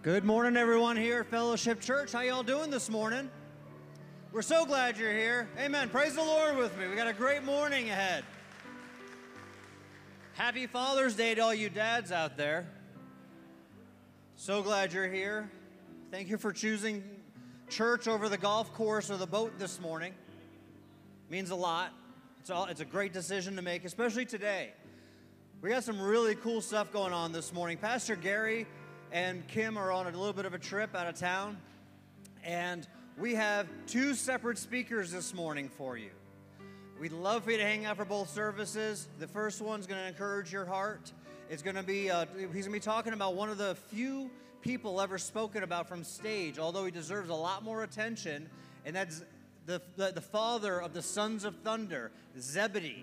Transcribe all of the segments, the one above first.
Good morning, everyone here at Fellowship Church. How y'all doing this morning? We're so glad you're here. Amen. Praise the Lord with me. We got a great morning ahead. Happy Father's Day to all you dads out there. So glad you're here. Thank you for choosing church over the golf course or the boat this morning. Means a lot. It's a great decision to make, especially today. We got some really cool stuff going on this morning. Pastor Gary and Kim are on a little bit of a trip out of town, and we have two separate speakers this morning for you. We'd love for you to hang out for both services. The first one's going to encourage your heart. It's going to be, he's going to be talking about one of the few people ever spoken about from stage, although he deserves a lot more attention, and that's the father of the Sons of Thunder, Zebedee.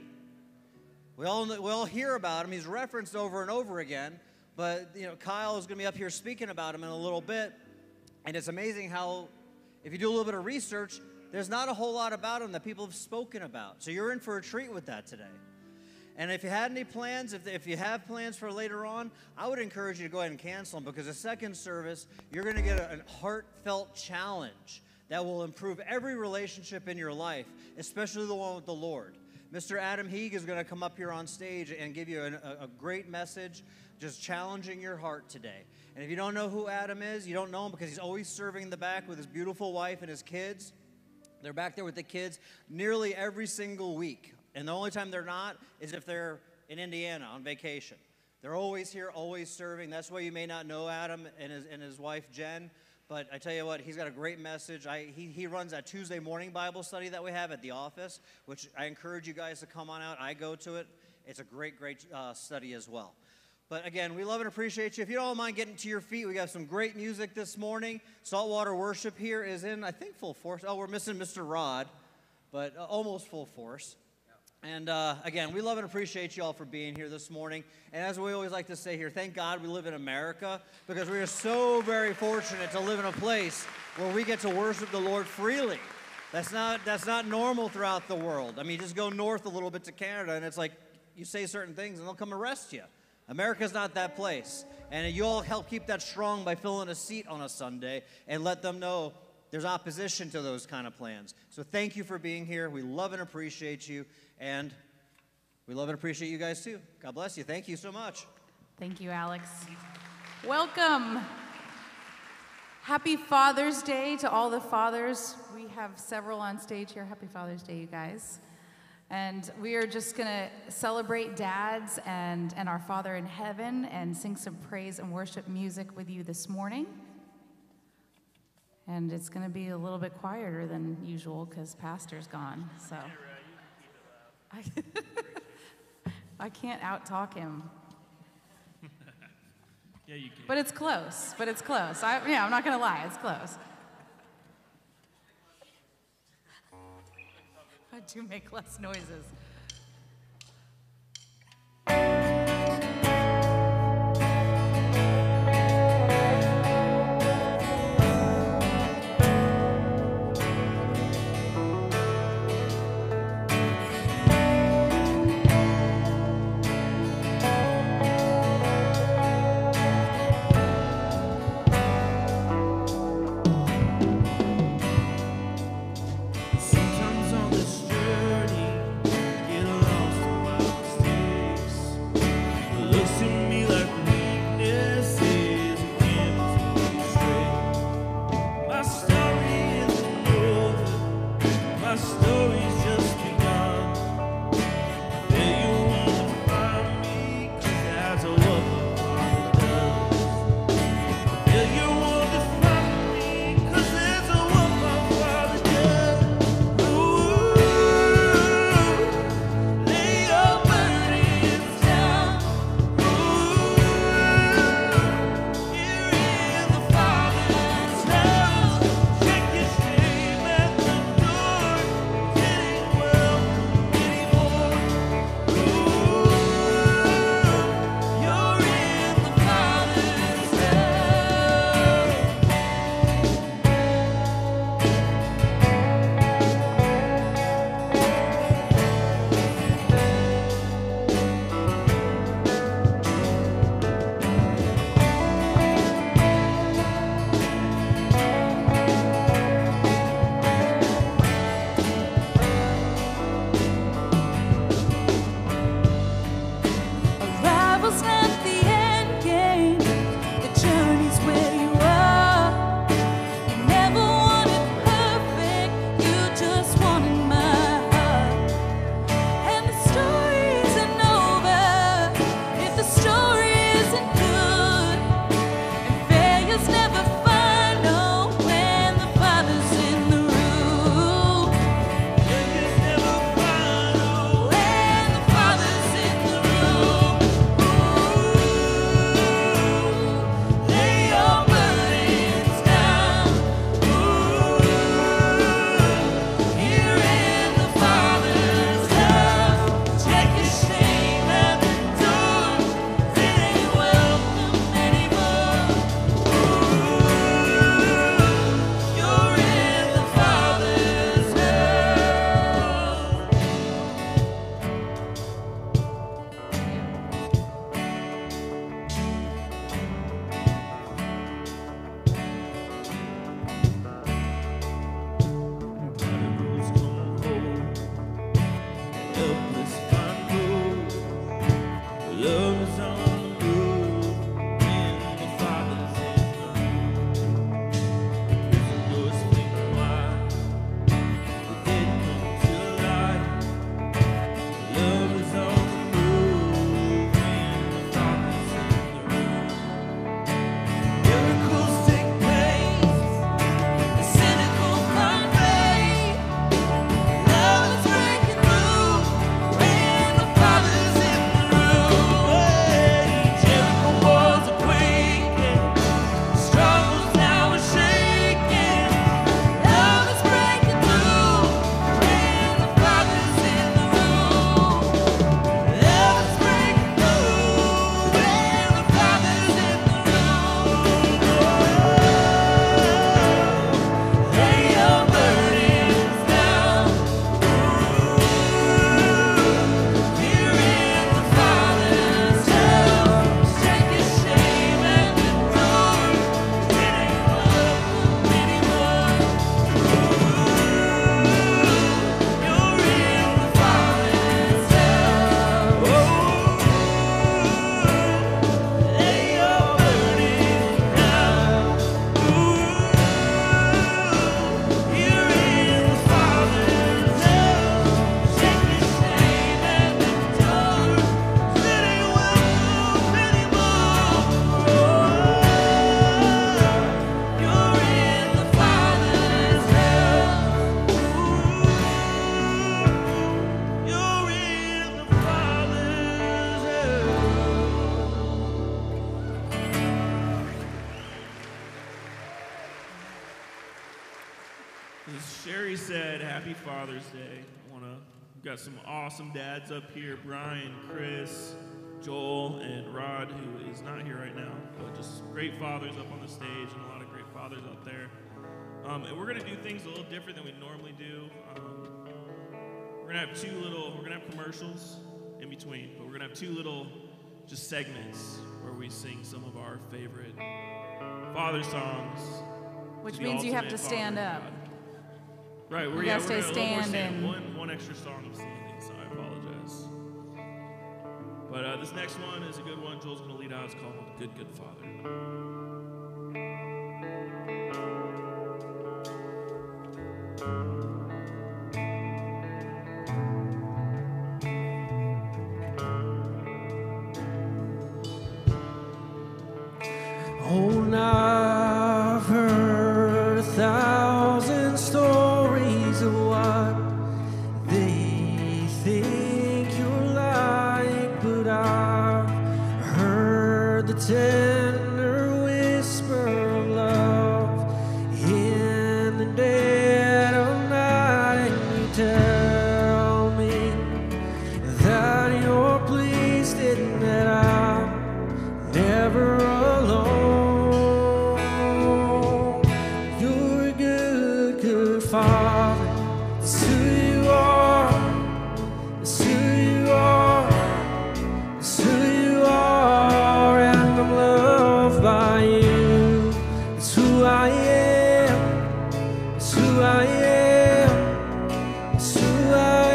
We all hear about him. He's referenced over and over again. But, you know, Kyle is going to be up here speaking about him in a little bit. And it's amazing how, if you do a little bit of research, there's not a whole lot about him that people have spoken about. So you're in for a treat with that today. And if you had any plans, if you have plans for later on, I would encourage you to go ahead and cancel them, because the second service, you're going to get a heartfelt challenge that will improve every relationship in your life, especially the one with the Lord. Mr. Adam Heeg is going to come up here on stage and give you a great message, just challenging your heart today. And if you don't know who Adam is, you don't know him because he's always serving in the back with his beautiful wife and his kids. They're back there with the kids nearly every single week. And the only time they're not is if they're in Indiana on vacation. They're always here, always serving. That's why you may not know Adam and his wife, Jen. But I tell you what, he's got a great message. He runs that Tuesday morning Bible study that we have at the office, which I encourage you guys to come on out. I go to it. It's a great study as well. But again, we love and appreciate you. If you don't mind getting to your feet, we got some great music this morning. Saltwater Worship here is in, I think, full force. Oh, we're missing Mr. Rod, but almost full force. And again, we love and appreciate you all for being here this morning. And as we always like to say here, thank God we live in America, because we are so very fortunate to live in a place where we get to worship the Lord freely. That's not normal throughout the world. I mean, just go north a little bit to Canada, and it's like you say certain things, and they'll come arrest you. America's not that place. And you all help keep that strong by filling a seat on a Sunday and let them know there's opposition to those kind of plans. So thank you for being here. We love and appreciate you. And we love and appreciate you guys too. God bless you. Thank you so much. Thank you, Alex. Welcome. Happy Father's Day to all the fathers. We have several on stage here. Happy Father's Day, you guys. And we are just going to celebrate dads and our Father in heaven and sing some praise and worship music with you this morning. And it's going to be a little bit quieter than usual because Pastor's gone. So I can't out-talk him. Yeah, you can. But it's close. I'm not going to lie. It's close. I do make less noises. Sometimes on this journey, get lost in my mistakes. It looks to me like weakness is empty straight. My story isn't over. My story's just begun. There you want to find me, 'cause that's what my Father does. There you want to find me, 'cause that's what my Father does. Lay your burdens down. You're in the Father's house. Check your shame at the door. Sherry said, Happy Father's Day. We've got some awesome dads up here, Brian, Chris, Joel, and Rod, who is not here right now, but just great fathers up on the stage and a lot of great fathers out there. And we're going to do things a little different than we normally do. We're going to have commercials in between, but we're going to have two little just segments where we sing some of our favorite father songs. Which means you have to stand up. Right, You gotta stay standing. One extra song of standing, so I apologize. But this next one is a good one. Joel's going to lead out. It's called Good, Good Father. Oh, now I've heard 1,000 stories of what they think you're like, but I've heard the tender whisper of love in the dead of night, and you tell me that you're pleased and that I'm never alone. You're a good, good father. It's who you are. It's who you are. It's who you are. And I'm loved by you. It's who I am. It's who I am. It's who I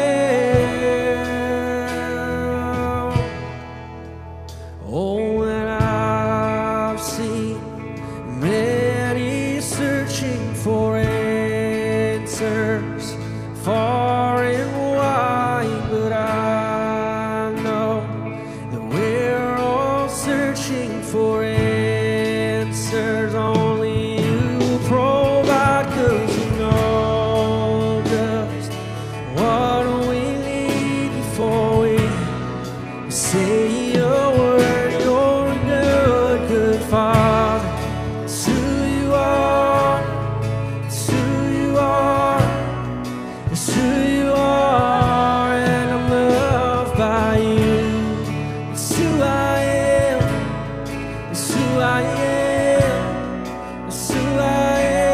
am. Oh, and I've seen many searching for answers far and wide, but I know that we're all searching for answers only you provide, 'cause you know just what we need before we say a word. You're a good, good father. It's who you are. It's who you are. It's who you are. And I'm loved by you. It's who I am. It's who I am. It's who I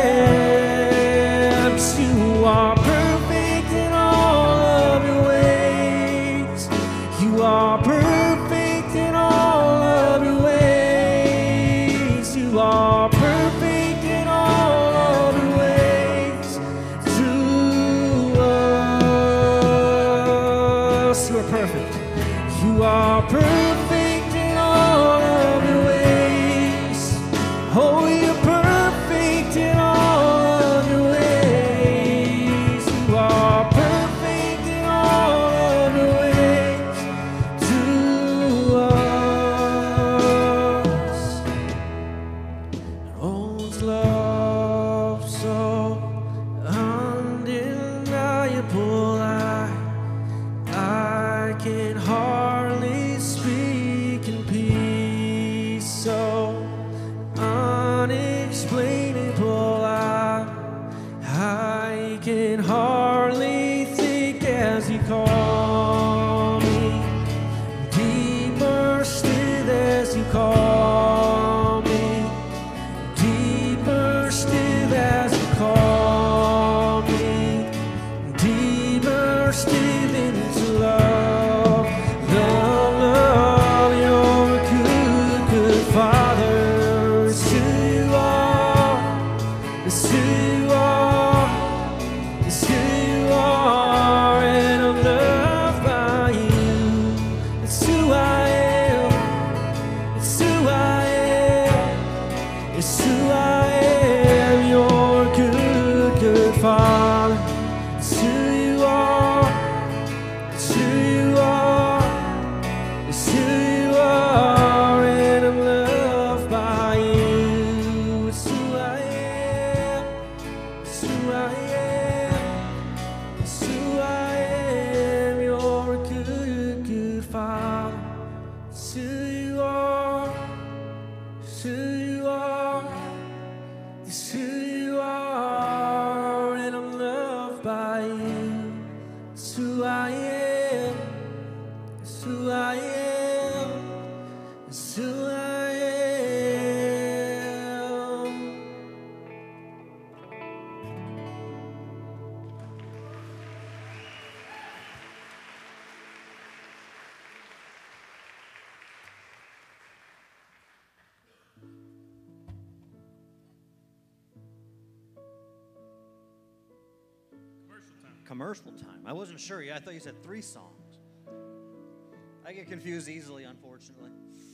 am. 'Cause you are perfect in all of your ways. You are perfect in all of your ways. You are perfect in all of your ways to us. You are perfect. You are perfect in all of your ways. Oh, you're perfect in all of your ways. You are perfect in all of your ways to us. Oh, it's love so undeniable. I can hardly speak in peace. So unexplainable. I can hardly think as you call me. Deeper still as you call me. Deeper still as you call me. Deeper still into love. Love, love, you're a good, good father. It's who you are. It's who you are. It's who you are. And I'm loved by you. It's who I am. It's who I am. It's who I am. You're a good, good father. It's who you are. It's who you are. It's who you are. And I'm loved by you. It's who I am. It's who I am. It's who I am. You're a good, good father. It's who you are. It's who you are. It's who you are. And I'm loved It's who I am. It's who I am. It's who I am. Commercial time. I wasn't sure. I thought you said 3 songs. I get confused easily, unfortunately.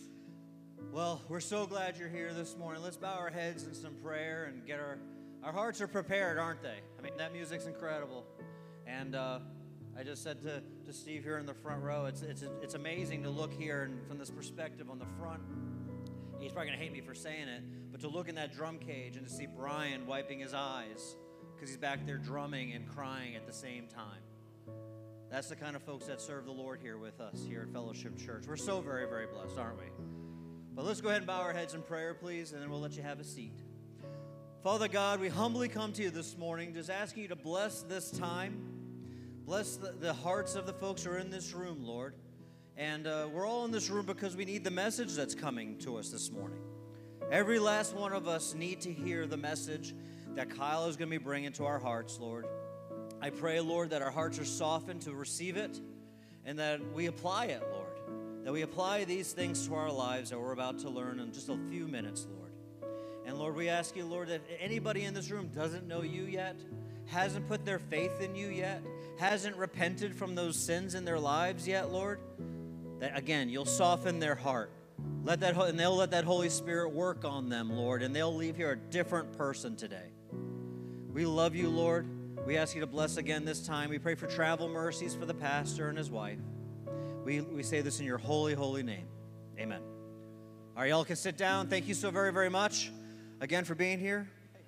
Well, we're so glad you're here this morning. Let's bow our heads in some prayer and get our hearts are prepared, aren't they? I mean, that music's incredible. And I just said to Steve here in the front row, it's amazing to look here and from this perspective on the front. He's probably going to hate me for saying it, but to look in that drum cage and to see Brian wiping his eyes because he's back there drumming and crying at the same time. That's the kind of folks that serve the Lord here with us here at Fellowship Church. We're so very, very blessed, aren't we? But let's go ahead and bow our heads in prayer, please, and then we'll let you have a seat. Father God, we humbly come to you this morning, just asking you to bless this time. Bless the hearts of the folks who are in this room, Lord. And we're all in this room because we need the message that's coming to us this morning. Every last one of us need to hear the message that Kyle is going to be bringing to our hearts, Lord. I pray, Lord, that our hearts are softened to receive it and that we apply it, Lord. That we apply these things to our lives that we're about to learn in just a few minutes, Lord. And Lord, we ask you, Lord, that anybody in this room doesn't know you yet, hasn't put their faith in you yet, hasn't repented from those sins in their lives yet, Lord, that again, you'll soften their heart. And they'll let that Holy Spirit work on them, Lord, and they'll leave here a different person today. We love you, Lord. We ask you to bless again this time. We pray for travel mercies for the pastor and his wife. We say this in your holy, holy name. Amen. All right, y'all can sit down. Thank you so very, very much again for being here.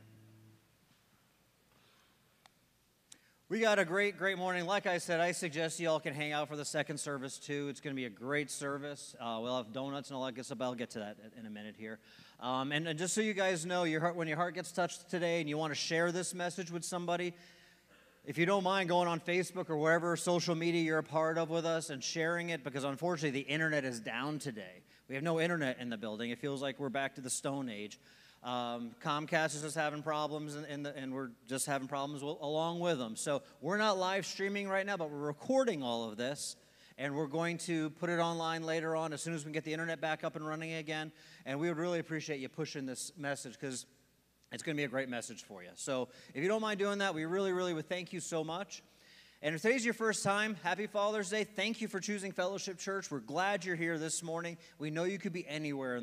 We got a great, great morning. Like I said, I suggest y'all can hang out for the second service too. It's going to be a great service. We'll have donuts and all that good stuff. I'll get to that in a minute here. And just so you guys know, when your heart gets touched today and you want to share this message with somebody, if you don't mind going on Facebook or wherever social media you're a part of with us and sharing it, because unfortunately the internet is down today. We have no internet in the building. It feels like we're back to the Stone Age. Comcast is just having problems, and we're just having problems along with them. So we're not live streaming right now, but we're recording all of this, and we're going to put it online later on as soon as we get the internet back up and running again. And we would really appreciate you pushing this message because it's going to be a great message for you. So if you don't mind doing that, we really, really would thank you so much. And if today's your first time, happy Father's Day. Thank you for choosing Fellowship Church. We're glad you're here this morning. We know you could be anywhere,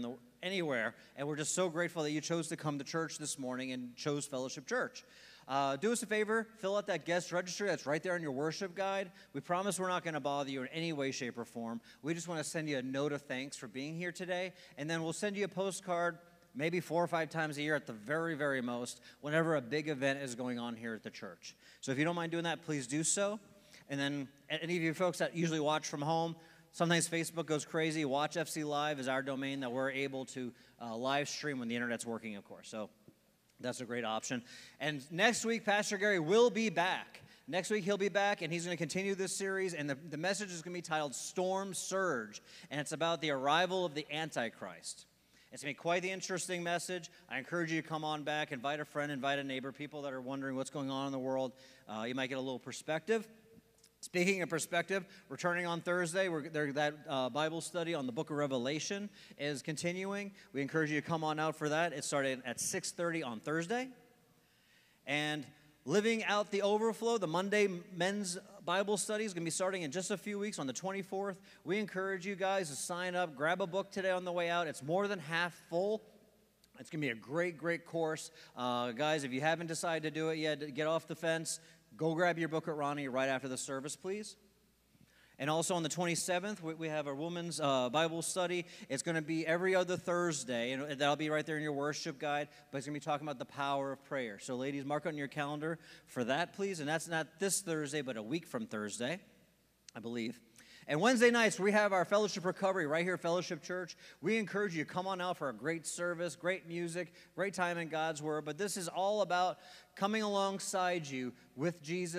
and we're just so grateful that you chose to come to church this morning and chose Fellowship Church. Do us a favor, fill out that guest registry that's right there in your worship guide. We promise we're not going to bother you in any way, shape, or form. We just want to send you a note of thanks for being here today, and then we'll send you a postcard maybe 4 or 5 times a year at the very, very most, whenever a big event is going on here at the church. So if you don't mind doing that, please do so. And then any of you folks that usually watch from home, sometimes Facebook goes crazy. Watch FC Live is our domain that we're able to live stream when the internet's working, of course. So that's a great option. And next week, Pastor Gary will be back. Next week, he'll be back, and he's going to continue this series. And the message is going to be titled Storm Surge, and it's about the arrival of the Antichrist. It's going to be quite the interesting message. I encourage you to come on back, invite a friend, invite a neighbor, people that are wondering what's going on in the world. You might get a little perspective. Speaking of perspective, returning on Thursday, that Bible study on the book of Revelation is continuing. We encourage you to come on out for that. It started at 6:30 on Thursday. And Living Out the Overflow, the Monday men's Bible study is going to be starting in just a few weeks on the 24th. We encourage you guys to sign up. Grab a book today on the way out. It's more than half full. It's going to be a great, great course. Guys, if you haven't decided to do it yet, get off the fence. Go grab your book at Ronnie right after the service, please. And also on the 27th, we have a women's Bible study. It's going to be every other Thursday, and that'll be right there in your worship guide. But it's going to be talking about the power of prayer. So ladies, mark on your calendar for that, please. And that's not this Thursday, but a week from Thursday, I believe. And Wednesday nights, we have our Fellowship Recovery right here at Fellowship Church. We encourage you to come on out for a great service, great music, great time in God's Word. But this is all about coming alongside you with Jesus to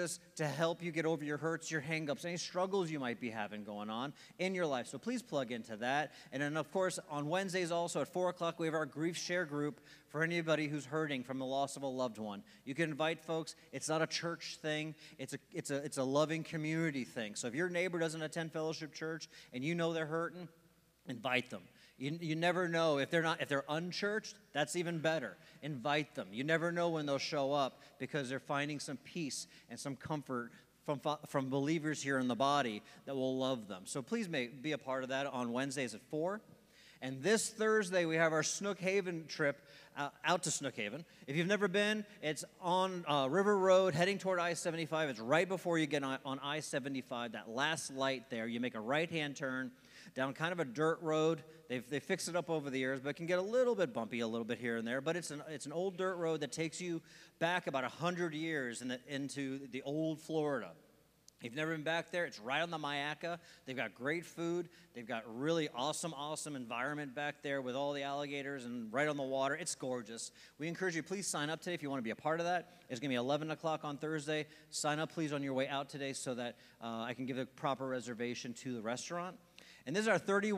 to help you get over your hurts, your hang-ups, any struggles you might be having going on in your life. So please plug into that. And then, of course, on Wednesdays also at 4 o'clock, we have our Grief Share group for anybody who's hurting from the loss of a loved one. You can invite folks. It's not a church thing. It's a loving community thing. So if your neighbor doesn't attend Fellowship Church and you know they're hurting, invite them. You never know if they're unchurched, that's even better. Invite them. You never know when they'll show up because they're finding some peace and some comfort from believers here in the body that will love them. So please be a part of that on Wednesdays at 4. And this Thursday, we have our Snook Haven trip out to Snook Haven. If you've never been, it's on River Road heading toward I-75. It's right before you get on I-75, that last light there. You make a right-hand turn down kind of a dirt road. They fixed it up over the years, but it can get a little bit bumpy a little bit here and there. But it's an old dirt road that takes you back about 100 years into the old Florida. If you've never been back there, it's right on the Myakka. They've got great food. They've got really awesome environment back there with all the alligators and right on the water. It's gorgeous. We encourage you, please sign up today if you want to be a part of that. It's going to be 11 o'clock on Thursday. Sign up, please, on your way out today so that I can give a proper reservation to the restaurant. And this is our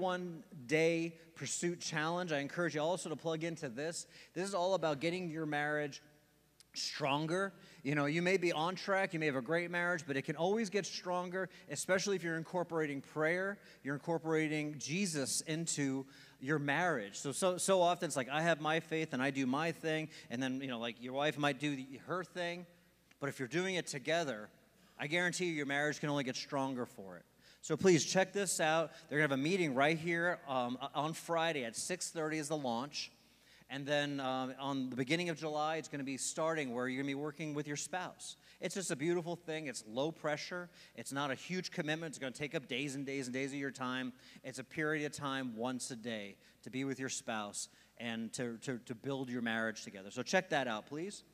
31-day pursuit challenge. I encourage you also to plug into this. This is all about getting your marriage stronger. You know, you may be on track, you may have a great marriage, but it can always get stronger, especially if you're incorporating prayer, you're incorporating Jesus into your marriage. So often it's like, I have my faith and I do my thing, and then, you know, like your wife might do her thing, but if you're doing it together, I guarantee you your marriage can only get stronger for it. So please check this out. They're going to have a meeting right here on Friday at 6:30 is the launch. And then on the beginning of July, it's going to be starting where you're going to be working with your spouse. It's just a beautiful thing. It's low pressure. It's not a huge commitment. It's going to take up days and days and days of your time. It's a period of time once a day to be with your spouse and to build your marriage together. So check that out, please.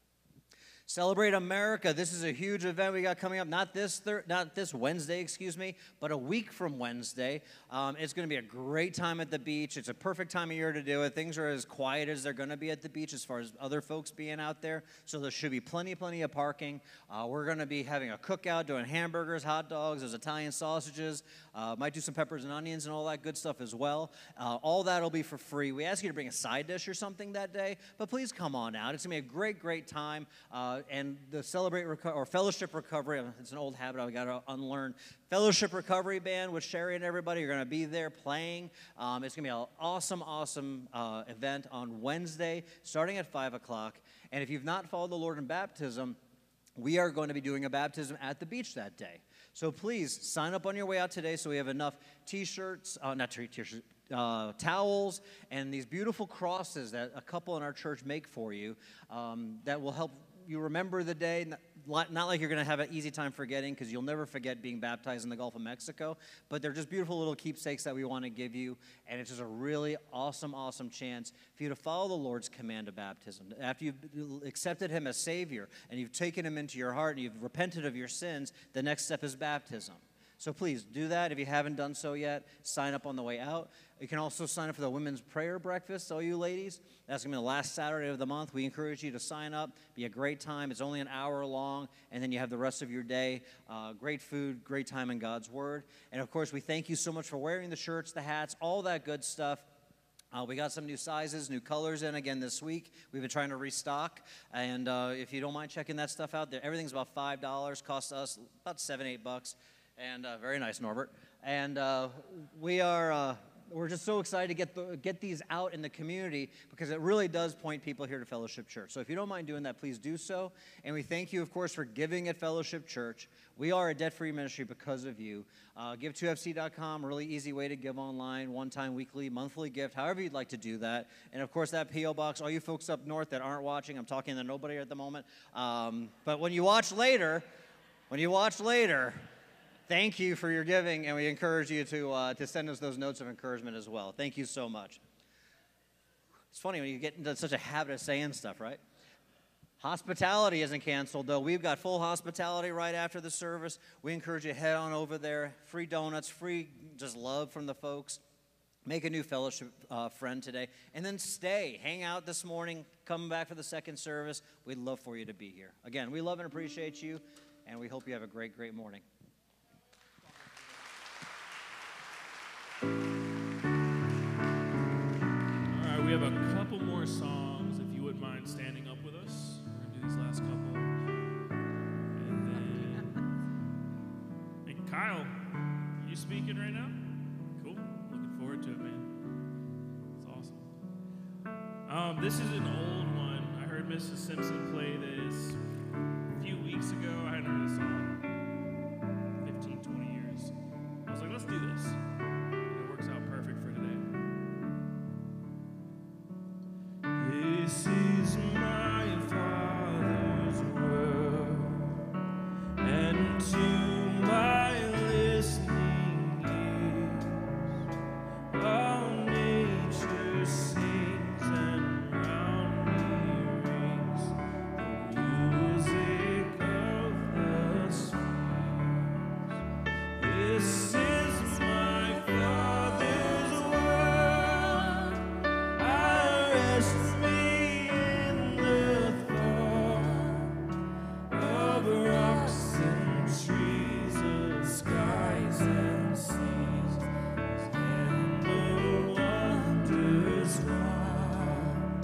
Celebrate America. This is a huge event we got coming up. Not this Wednesday, but a week from Wednesday. It's going to be a great time at the beach. It's a perfect time of year to do it. Things are as quiet as they're going to be at the beach as far as other folks being out there. So there should be plenty of parking. We're going to be having a cookout, doing hamburgers, hot dogs, there's Italian sausages. Might do some peppers and onions and all that good stuff as well. All that will be for free. We ask you to bring a side dish or something that day, but please come on out. It's going to be a great time. And the Fellowship Recovery, it's an old habit I've got to unlearn. Fellowship Recovery Band with Sherry and everybody are going to be there playing. It's going to be an awesome event on Wednesday starting at 5 o'clock. And if you've not followed the Lord in baptism, we are going to be doing a baptism at the beach that day. So please sign up on your way out today so we have enough t-shirts, towels, and these beautiful crosses that a couple in our church make for you that will help you remember the day. Not like you're going to have an easy time forgetting, because you'll never forget being baptized in the Gulf of Mexico, but they're just beautiful little keepsakes that we want to give you, and it's just a really awesome chance for you to follow the Lord's command of baptism. After you've accepted him as Savior and you've taken him into your heart and you've repented of your sins, the next step is baptism. So please do that. If you haven't done so yet, sign up on the way out. You can also sign up for the women's prayer breakfast, all you ladies. That's going to be the last Saturday of the month. We encourage you to sign up. Be a great time. It's only an hour long, and then you have the rest of your day. Great food, great time in God's Word. And, of course, we thank you so much for wearing the shirts, the hats, all that good stuff. We got some new sizes, new colors in again this week. We've been trying to restock, and if you don't mind checking that stuff out, everything's about $5. Costs us about $7-8. And very nice, Norbert. And we're just so excited to get these out in the community, because it really does point people here to Fellowship Church. So if you don't mind doing that, please do so. And we thank you, of course, for giving at Fellowship Church. We are a debt-free ministry because of you. Give2fc.com, really easy way to give online, one-time, weekly, monthly gift, however you'd like to do that. And, of course, that P.O. Box, all you folks up north that aren't watching, I'm talking to nobody at the moment. But when you watch later, thank you for your giving, and we encourage you to send us those notes of encouragement as well. Thank you so much. It's funny when you get into such a habit of saying stuff, right? Hospitality isn't canceled, though. We've got full hospitality right after the service. We encourage you to head on over there. Free donuts, free just love from the folks. Make a new fellowship friend today. And then stay. Hang out this morning. Come back for the second service. We'd love for you to be here. Again, we love and appreciate you. and we hope you have a great, great morning. All right, we have a couple more songs. If you wouldn't mind standing up with us, we're going to do these last couple. And Kyle, are you speaking right now? Cool. Looking forward to it, man. It's awesome. This is an old one. I heard Mrs. Simpson play this a few weeks ago. I hadn't heard this song in 15, 20 years. I was like, let's do this. And it works out perfect for today. This is my Father's word, and to my listening ears, all nature sings and round me rings the music of the spheres. This is my Father's word. I rest me in the thought of rocks and trees, of skies and seas, and the wonders wide.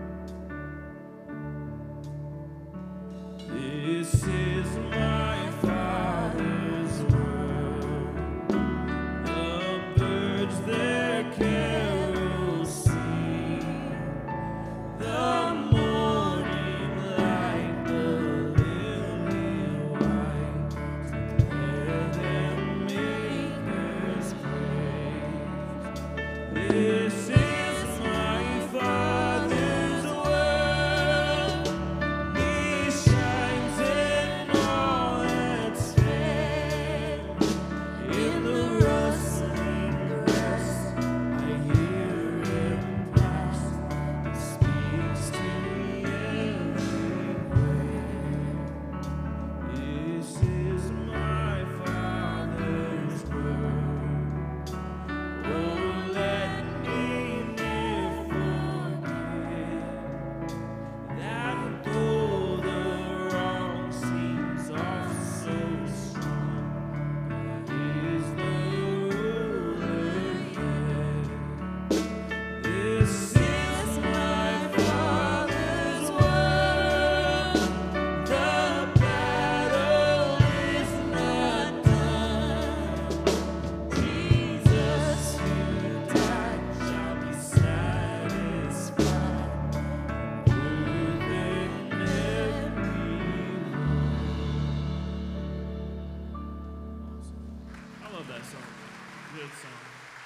This is my Father's word. The birds their carols sing, the morning light, the lily white, declare their Maker's praise. This is my Father's word. He shines in all that's fair. In the rustling grass, I hear him pass. He speaks to me everywhere. This is my Father's word. Oh, let me never forget that though the wrong seems off so strong, God is the ruler yet. This is my Father's word. The battle is not done. Jesus who died shall be satisfied. Good in every I love that song. Good song.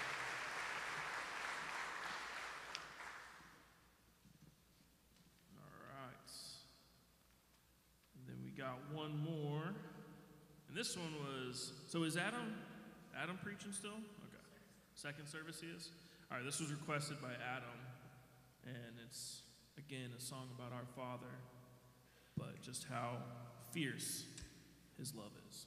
All right. And then we got one more. And this one was, so is Adam preaching still? Okay. Second service he is? All right, this was requested by Adam. And it's, again, a song about our Father, but just how fierce his love is.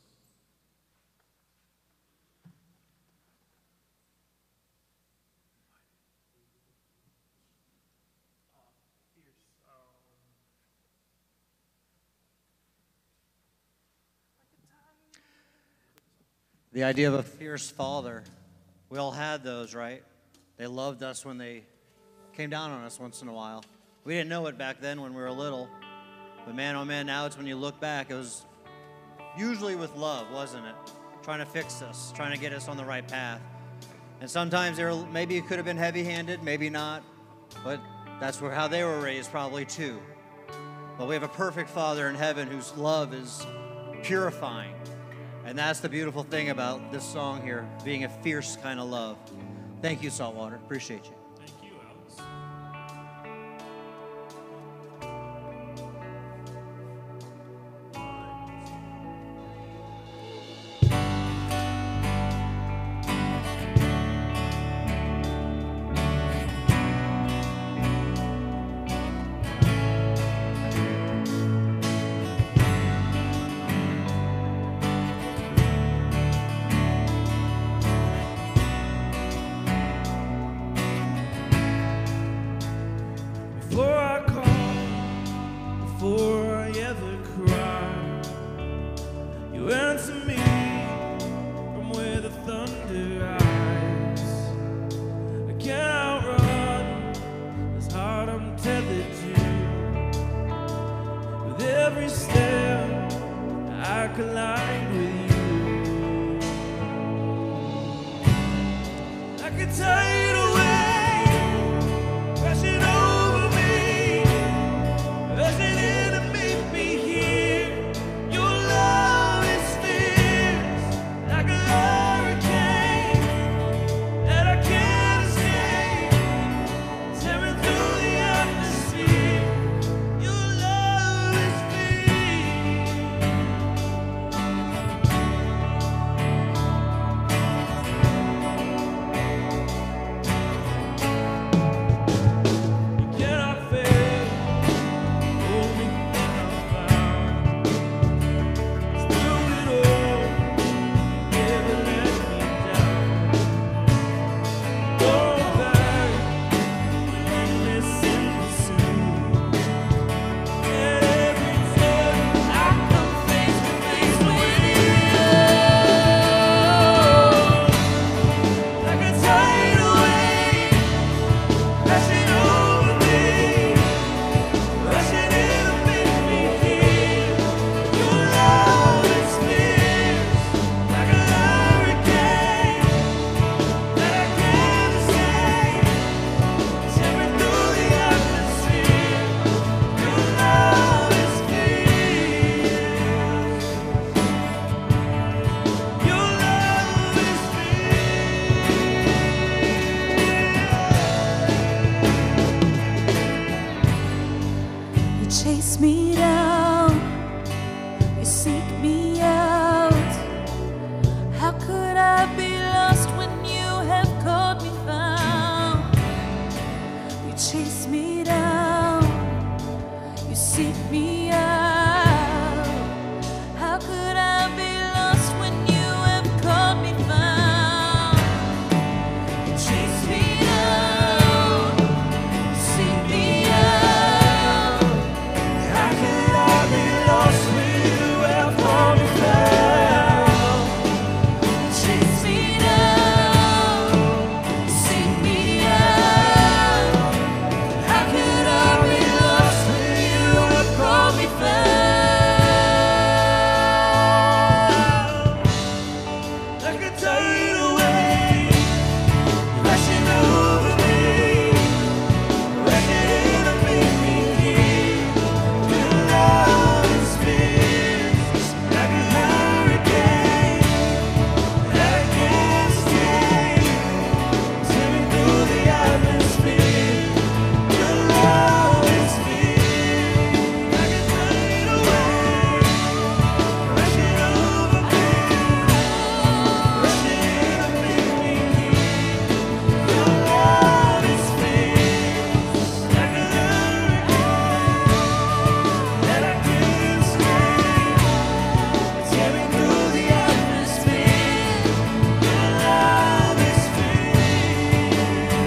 The idea of a fierce father, we all had those, right? They loved us when they came down on us once in a while. We didn't know it back then when we were little, but man, oh man, now it's when you look back, it was usually with love, wasn't it? Trying to fix us, trying to get us on the right path. And sometimes maybe it could have been heavy-handed, maybe not, but that's how they were raised probably too. But we have a perfect Father in heaven whose love is purifying. And that's the beautiful thing about this song here, being a fierce kind of love. Thank you, Saltwater. Appreciate you. Thank you, Alex. chase me down, you seek me out. How could I be lost when you have called me found? You chase me down, you seek me out. How could I be lost when you have called me found? You chase me down, seek me out. How could I be lost when you have called me found? You chase me down, seek me out. How could I be lost when you have called me found? Like a tidal wave, rushing over me, rushing to make me here. Your love is fierce, like a hurricane that I can't stay. Swimming through the atmosphere. Your love is fierce, like a tidal wave, rushing over me, rushing to make me here. Your love is fierce, like a hurricane that I can't stay. Tearing through the atmosphere. Your love is fierce.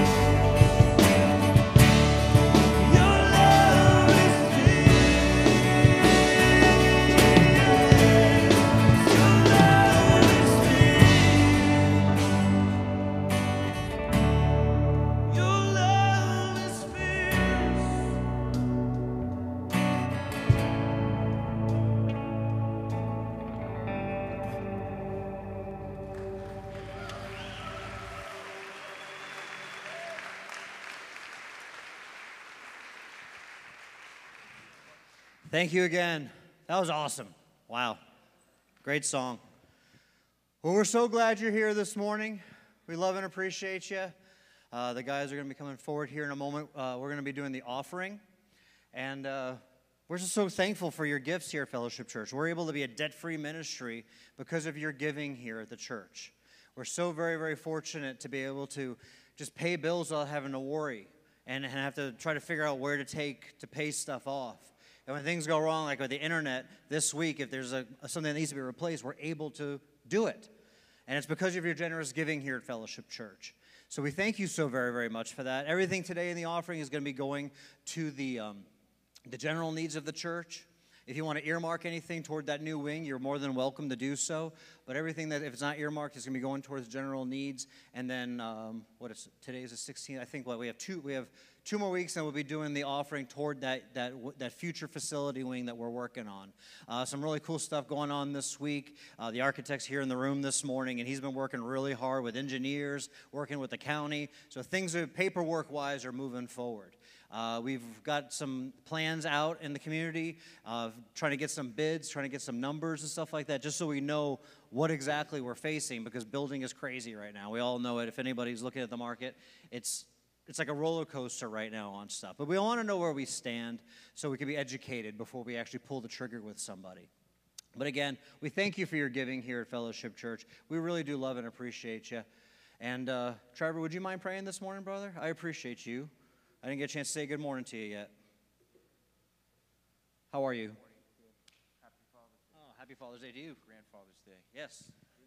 Your love is fierce. Your love is fierce. Thank you again. That was awesome. Wow. Great song. Well, we're so glad you're here this morning. We love and appreciate you. The guys are going to be coming forward here in a moment. We're going to be doing the offering. And we're just so thankful for your gifts here at Fellowship Church. We're able to be a debt-free ministry because of your giving here at the church. We're so very, very fortunate to be able to just pay bills without having to worry and have to try to figure out where to take to pay stuff off. And when things go wrong, like with the internet this week, if there's something that needs to be replaced, we're able to do it. And it's because of your generous giving here at Fellowship Church. So we thank you so very, very much for that. Everything today in the offering is going to be going to the general needs of the church. If you want to earmark anything toward that new wing, you're more than welcome to do so. But everything that, if it's not earmarked, is going to be going towards general needs. And then, today is the 16th. I think we have two more weeks, and we'll be doing the offering toward that future facility wing that we're working on. Some really cool stuff going on this week. The architect's here in the room this morning, and he's been working really hard with engineers, working with the county. So things paperwork-wise are moving forward. We've got some plans out in the community, trying to get some bids, trying to get some numbers and stuff like that, just so we know what exactly we're facing, because building is crazy right now. We all know it. If anybody's looking at the market, it's like a roller coaster right now on stuff. But we want to know where we stand so we can be educated before we actually pull the trigger with somebody. But again, we thank you for your giving here at Fellowship Church. We really do love and appreciate you. And Trevor, would you mind praying this morning, brother? I appreciate you. I didn't get a chance to say good morning to you yet. How are you? Happy Father's Day. Oh, happy Father's Day to you. Grandfather's Day. Yes.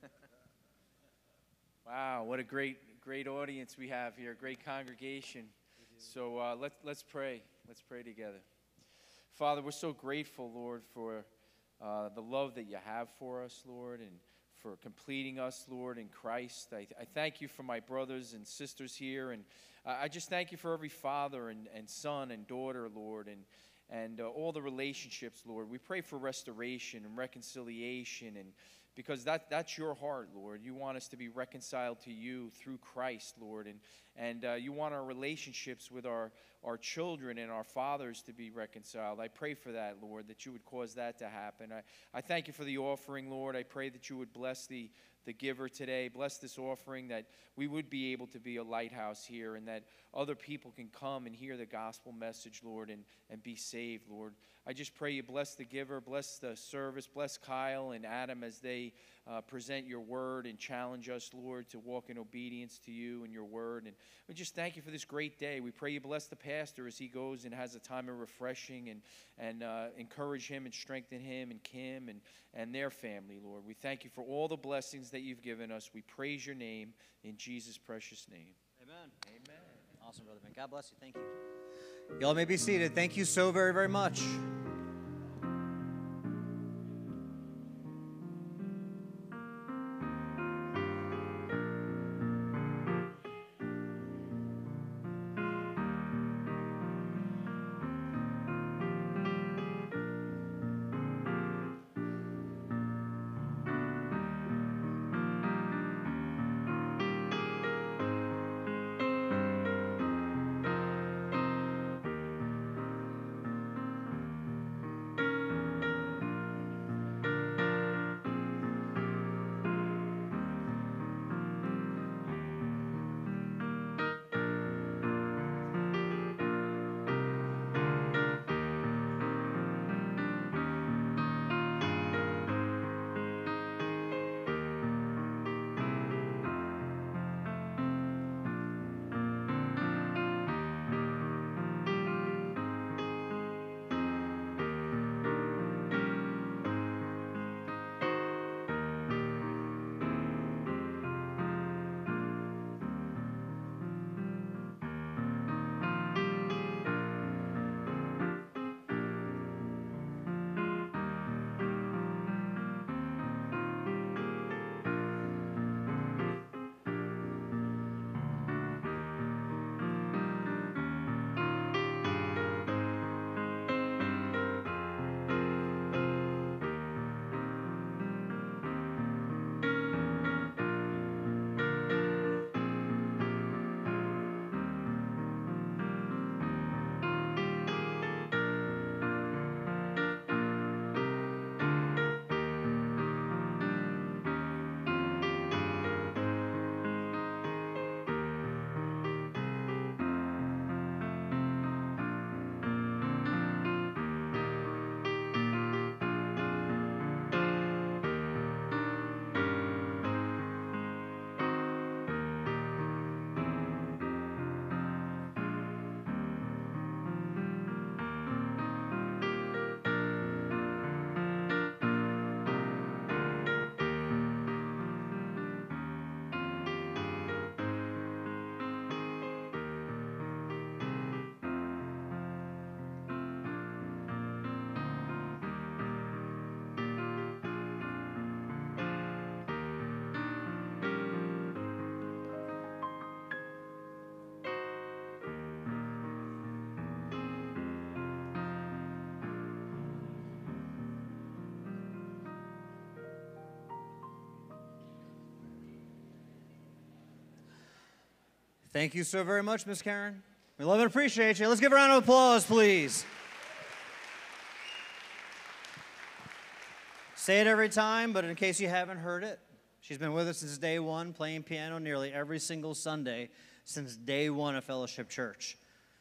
Wow, what a great audience we have here, great congregation. So let's pray. Let's pray together. Father, we're so grateful, Lord, for the love that you have for us, Lord, and for completing us, Lord, in Christ. I thank you for my brothers and sisters here, and I just thank you for every father and son and daughter, Lord, and all the relationships, Lord. We pray for restoration and reconciliation, and because that's your heart, Lord. You want us to be reconciled to you through Christ, Lord, and you want our relationships with our children and our fathers to be reconciled. I pray for that, Lord, that you would cause that to happen. I thank you for the offering, Lord. I pray that you would bless the giver today. Bless this offering, that we would be able to be a lighthouse here, and that other people can come and hear the gospel message, Lord, and be saved, Lord. I just pray you bless the giver, bless the service, bless Kyle and Adam as they present your word and challenge us, Lord, to walk in obedience to you and your word. And we just thank you for this great day. We pray you bless the pastor as he goes and has a time of refreshing, and encourage him and strengthen him and Kim and their family, Lord. We thank you for all the blessings that you've given us. We praise your name in Jesus' precious name. Amen. Amen. Awesome, Brother Ben. God bless you. Thank you. Y'all may be seated. Thank you so very, very much. Thank you so very much, Miss Karen. We love and appreciate you. Let's give a round of applause, please. Say it every time, but in case you haven't heard it, she's been with us since day one, playing piano nearly every single Sunday since day one of Fellowship Church.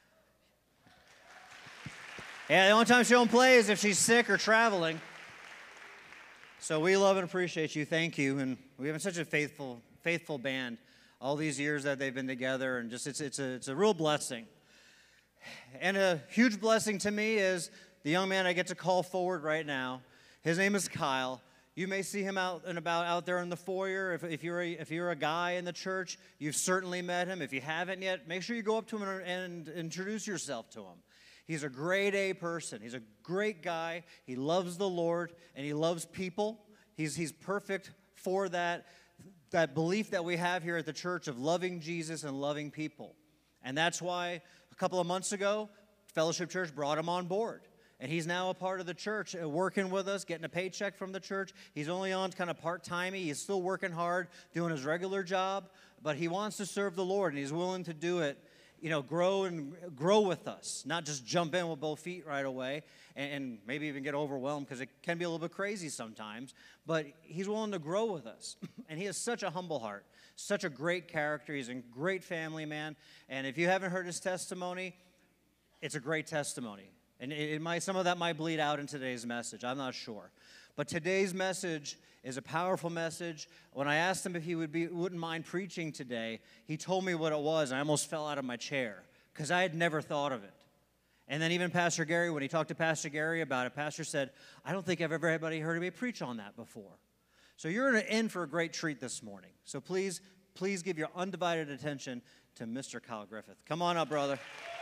Yeah, the only time she don't play is if she's sick or traveling. So we love and appreciate you. Thank you. And we have such a faithful band all these years that they've been together, and just it's a real blessing. And a huge blessing to me is the young man I get to call forward right now. His name is Kyle. You may see him out and about out there in the foyer. If you're a guy in the church, you've certainly met him. If you haven't yet, make sure you go up to him and introduce yourself to him. He's a grade A person. He's a great guy. He loves the Lord, and he loves people. He's perfect for that belief that we have here at the church of loving Jesus and loving people. And that's why a couple of months ago, Fellowship Church brought him on board. And he's now a part of the church, working with us, getting a paycheck from the church. He's only on kind of part-time. He's still working hard, doing his regular job, but he wants to serve the Lord, and he's willing to do it, grow with us, not just jump in with both feet right away and maybe even get overwhelmed, because it can be a little bit crazy sometimes, but he's willing to grow with us. And he has such a humble heart, such a great character. He's a great family man, and if you haven't heard his testimony, it's a great testimony. And some of that might bleed out in today's message. I'm not sure. But today's message is a powerful message. When I asked him if he wouldn't mind preaching today, he told me what it was, and I almost fell out of my chair because I had never thought of it. And then even Pastor Gary, when he talked to Pastor Gary about it, Pastor said, I don't think I've ever had anybody heard me preach on that before. So you're in for a great treat this morning. So please give your undivided attention to Mr. Kyle Griffith. Come on up, brother.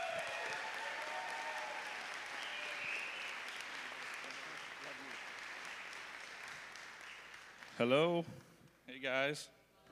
Hello. Hey, guys.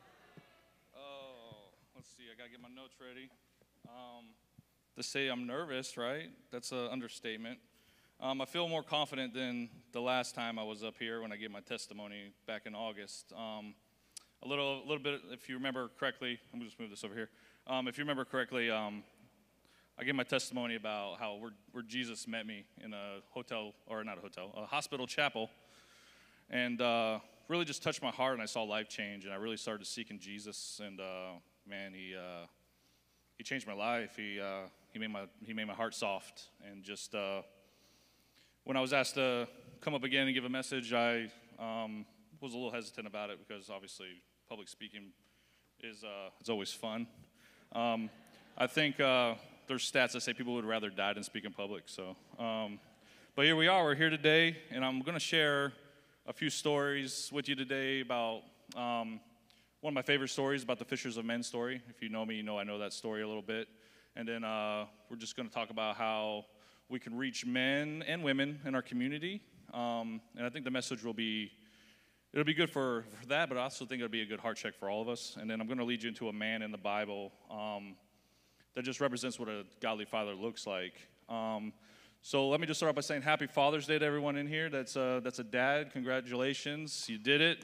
Let's see. I got to get my notes ready. To say I'm nervous, right? That's an understatement. I feel more confident than the last time I was up here when I gave my testimony back in August. A little bit, if you remember correctly, let me just move this over here. If you remember correctly, I gave my testimony about how where Jesus met me in a hotel, or not a hotel, a hospital chapel. And really just touched my heart, and I saw life change, and I really started seeking Jesus, and man, he changed my life. He made my heart soft, and just when I was asked to come up again and give a message, I was a little hesitant about it because obviously public speaking is it's always fun. I think there's stats that say people would rather die than speak in public. So, but here we are. We're here today, and I'm going to share a few stories with you today about one of my favorite stories about the Fishers of Men story. If you know me, you know I know that story a little bit. And then we're just going to talk about how we can reach men and women in our community. And I think the message it'll be good for that, but I also think it'll be a good heart check for all of us. And then I'm going to lead you into a man in the Bible that just represents what a godly father looks like. So let me just start off by saying Happy Father's Day to everyone in here. That's a dad. Congratulations, you did it.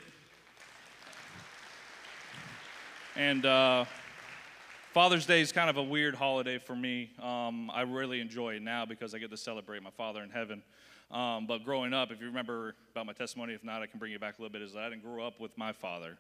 And Father's Day is kind of a weird holiday for me. I really enjoy it now because I get to celebrate my father in heaven. But growing up, if you remember about my testimony, if not, I can bring you back a little bit, is that I didn't grow up with my father.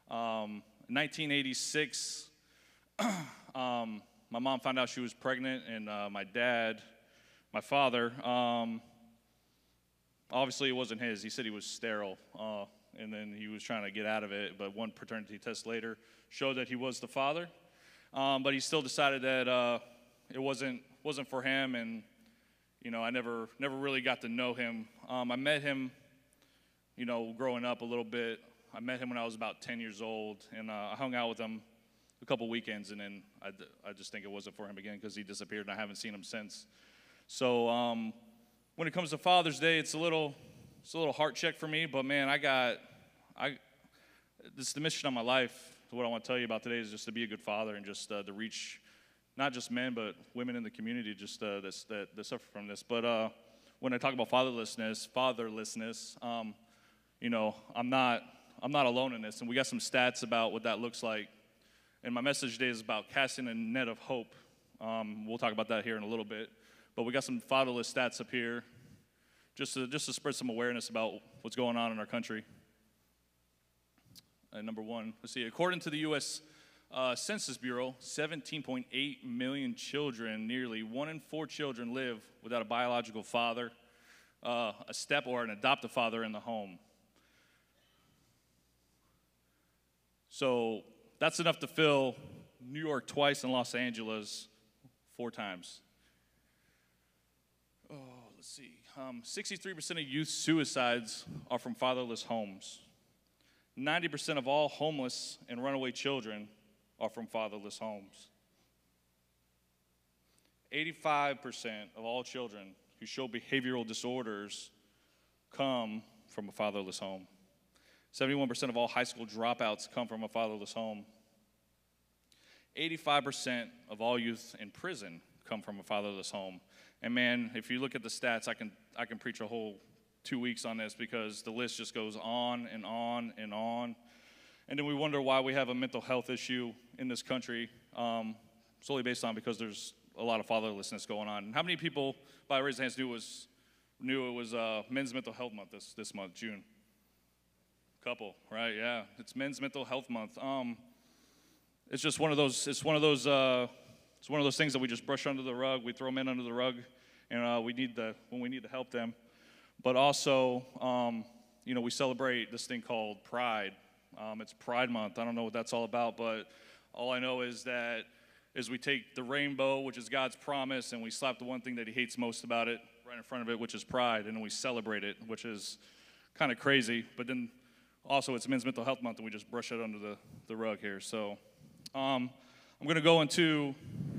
1986, my mom found out she was pregnant, and my father, obviously it wasn't his. He said he was sterile, and then he was trying to get out of it, but one paternity test later showed that he was the father. But he still decided that it wasn't for him, and I never really got to know him. I met him, growing up a little bit. I met him when I was about 10 years old, and I hung out with him a couple weekends, and then I just think it wasn't for him again because he disappeared, and I haven't seen him since. So when it comes to Father's Day, it's a little heart check for me. But man, this is the mission of my life. What I want to tell you about today is just to be a good father and just to reach not just men but women in the community just that suffer from this. But when I talk about fatherlessness, I'm not alone in this, and we got some stats about what that looks like. And my message today is about casting a net of hope. We'll talk about that here in a little bit. But we got some fatherless stats up here just to spread some awareness about what's going on in our country. Number one, let's see. According to the U.S. Census Bureau, 17.8 million children, nearly 1 in 4 children live without a biological father, a step or an adoptive father in the home. So that's enough to fill New York twice and Los Angeles 4 times. Oh, let's see. 63% of youth suicides are from fatherless homes. 90% of all homeless and runaway children are from fatherless homes. 85% of all children who show behavioral disorders come from a fatherless home. 71% of all high school dropouts come from a fatherless home. 85% of all youth in prison come from a fatherless home. And man, if you look at the stats, I can preach a whole 2 weeks on this because the list just goes on and on and on. And then we wonder why we have a mental health issue in this country, solely based on because there's a lot of fatherlessness going on. And how many people, by raise of hands, knew it was Men's Mental Health Month this month, June? Couple, right? Yeah, it's Men's Mental Health Month. It's just one of those. It's one of those things that we just brush under the rug. We throw men under the rug, and when we need to help them. But also, we celebrate this thing called Pride. It's Pride Month. I don't know what that's all about, but all I know is that we take the rainbow, which is God's promise, and we slap the one thing that He hates most about it right in front of it, which is pride, and then we celebrate it, which is kind of crazy. But then also, it's Men's Mental Health Month, and we just brush it under the rug here. So, I'm going to go into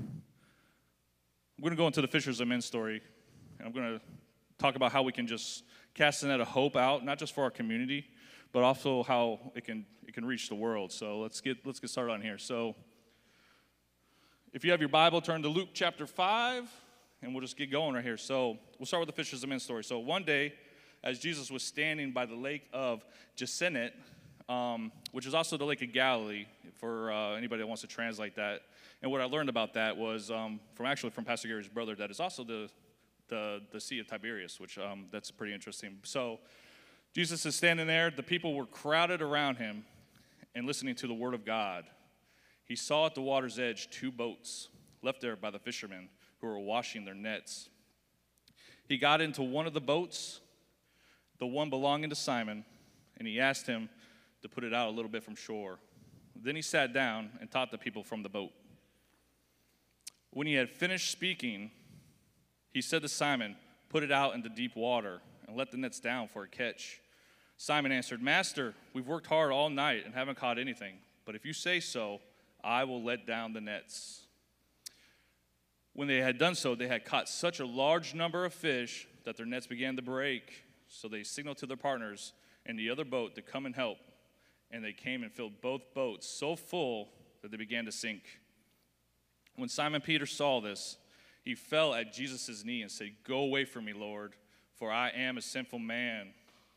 the Fishers of Men story, and I'm going to talk about how we can just cast a net of hope out, not just for our community, but also how it can reach the world. So let's get started on here. So, if you have your Bible, turn to Luke chapter 5, and we'll just get going right here. So we'll start with the Fishers of Men story. So one day, as Jesus was standing by the lake of Gennesaret, which is also the Lake of Galilee, for anybody that wants to translate that. And what I learned about that was from Pastor Gary's brother, that is also the Sea of Tiberias, which that's pretty interesting. So Jesus is standing there. The people were crowded around him and listening to the word of God. He saw at the water's edge 2 boats left there by the fishermen who were washing their nets. He got into one of the boats, the one belonging to Simon, and he asked him to put it out a little bit from shore. Then he sat down and taught the people from the boat. When he had finished speaking, he said to Simon, "Put it out into deep water and let the nets down for a catch." Simon answered, "Master, we've worked hard all night and haven't caught anything. But if you say so, I will let down the nets." When they had done so, they had caught such a large number of fish that their nets began to break. So they signaled to their partners in the other boat to come and help. And they came and filled both boats so full that they began to sink. When Simon Peter saw this, he fell at Jesus' knee and said, "Go away from me, Lord, for I am a sinful man."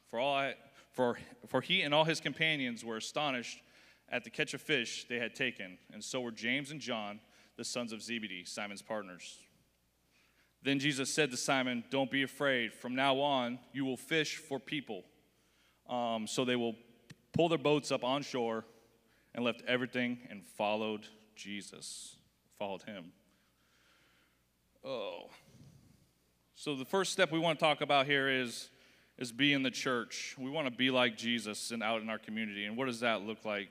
For he and all his companions were astonished at the catch of fish they had taken, and so were James and John, the sons of Zebedee, Simon's partners. Then Jesus said to Simon, "Don't be afraid. From now on, you will fish for people." So they will pull their boats up on shore and left everything and followed Jesus, followed him. Oh. So the first step we want to talk about here is being the church. We want to be like Jesus and out in our community. And what does that look like?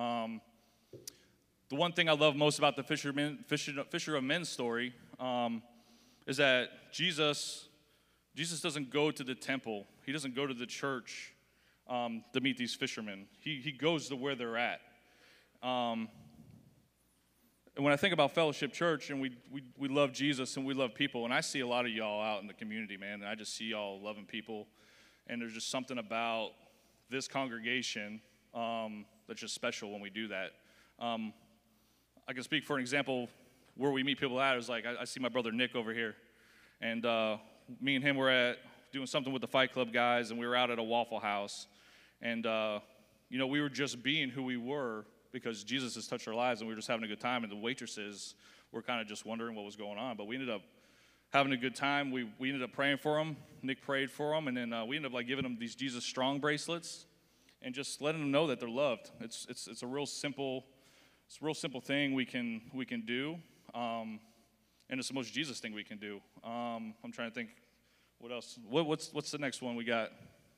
The one thing I love most about the Fisher of Men story is that Jesus doesn't go to the temple. He doesn't go to the church to meet these fishermen. He goes to where they're at. And when I think about Fellowship Church, and we love Jesus and we love people, and I see a lot of y'all out in the community, man, and I just see y'all loving people, and there's just something about this congregation that's just special when we do that. I can speak for an example where we meet people at. Is like I see my brother Nick over here, and me and him were doing something with the Fight Club guys, and we were out at a Waffle House, and we were just being who we were because Jesus has touched our lives, and we were just having a good time, and the waitresses were kind of just wondering what was going on. But we ended up having a good time. We ended up praying for them. Nick prayed for them, and then we ended up like giving them these Jesus Strong bracelets and just letting them know that they're loved. It's a real simple thing we can do, and it's the most Jesus thing we can do. I'm trying to think what else. What's the next one we got?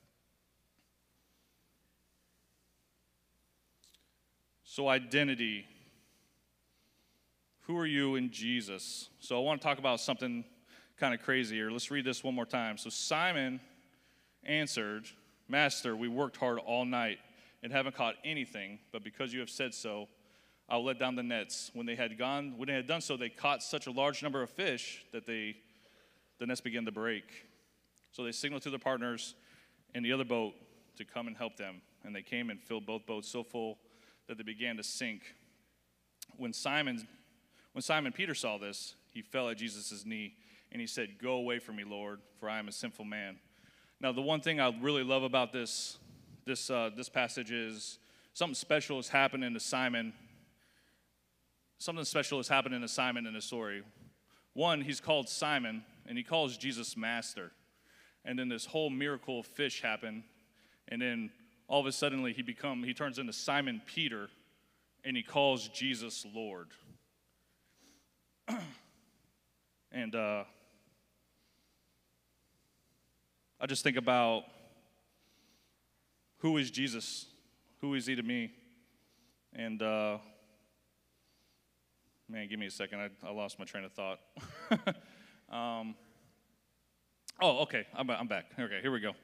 So identity. Who are you in Jesus? So I want to talk about something kind of crazy here. Let's read this one more time. So Simon answered, Master, we worked hard all night and haven't caught anything, but because you have said so, I'll let down the nets. When they had done so, they caught such a large number of fish that the nets began to break. So they signaled to their partners in the other boat to come and help them. And they came and filled both boats so full that they began to sink. When Simon Peter saw this, he fell at Jesus' knee, and he said, Go away from me, Lord, for I am a sinful man. Now, the one thing I really love about this passage is something special has happened to Simon. Something special has happened to Simon in the story. One, he's called Simon, and he calls Jesus Master. And then this whole miracle of fish happened, and then all of a sudden he turns into Simon Peter, and he calls Jesus Lord. And I just think about, who is Jesus? Who is he to me? And man, give me a second. I lost my train of thought. Oh, okay. I'm back. Okay, here we go.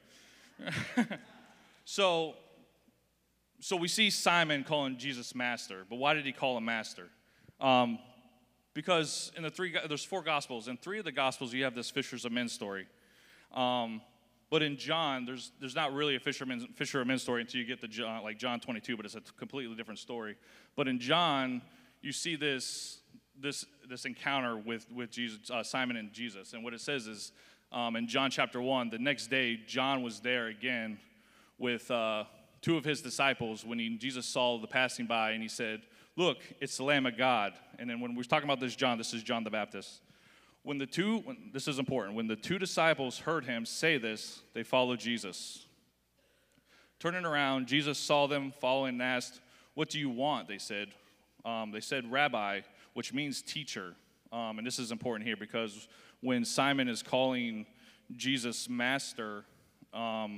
So we see Simon calling Jesus Master, but why did he call him Master? Because there's 4 Gospels. In 3 of the Gospels, you have this fishers of men story. But in John, there's not really a fisher of men story until you get to John 22, but it's a completely different story. But in John, you see this encounter with Jesus, Simon and Jesus, and what it says is in John chapter 1, the next day John was there again with 2 of his disciples when Jesus saw the passing by, and he said, "Look, it's the Lamb of God." And then when we're talking about this is John the Baptist. This is important. When the 2 disciples heard him say this, they followed Jesus. Turning around, Jesus saw them following and asked, "What do you want?" They said. They said, "Rabbi," which means teacher. And this is important here because when Simon is calling Jesus Master, when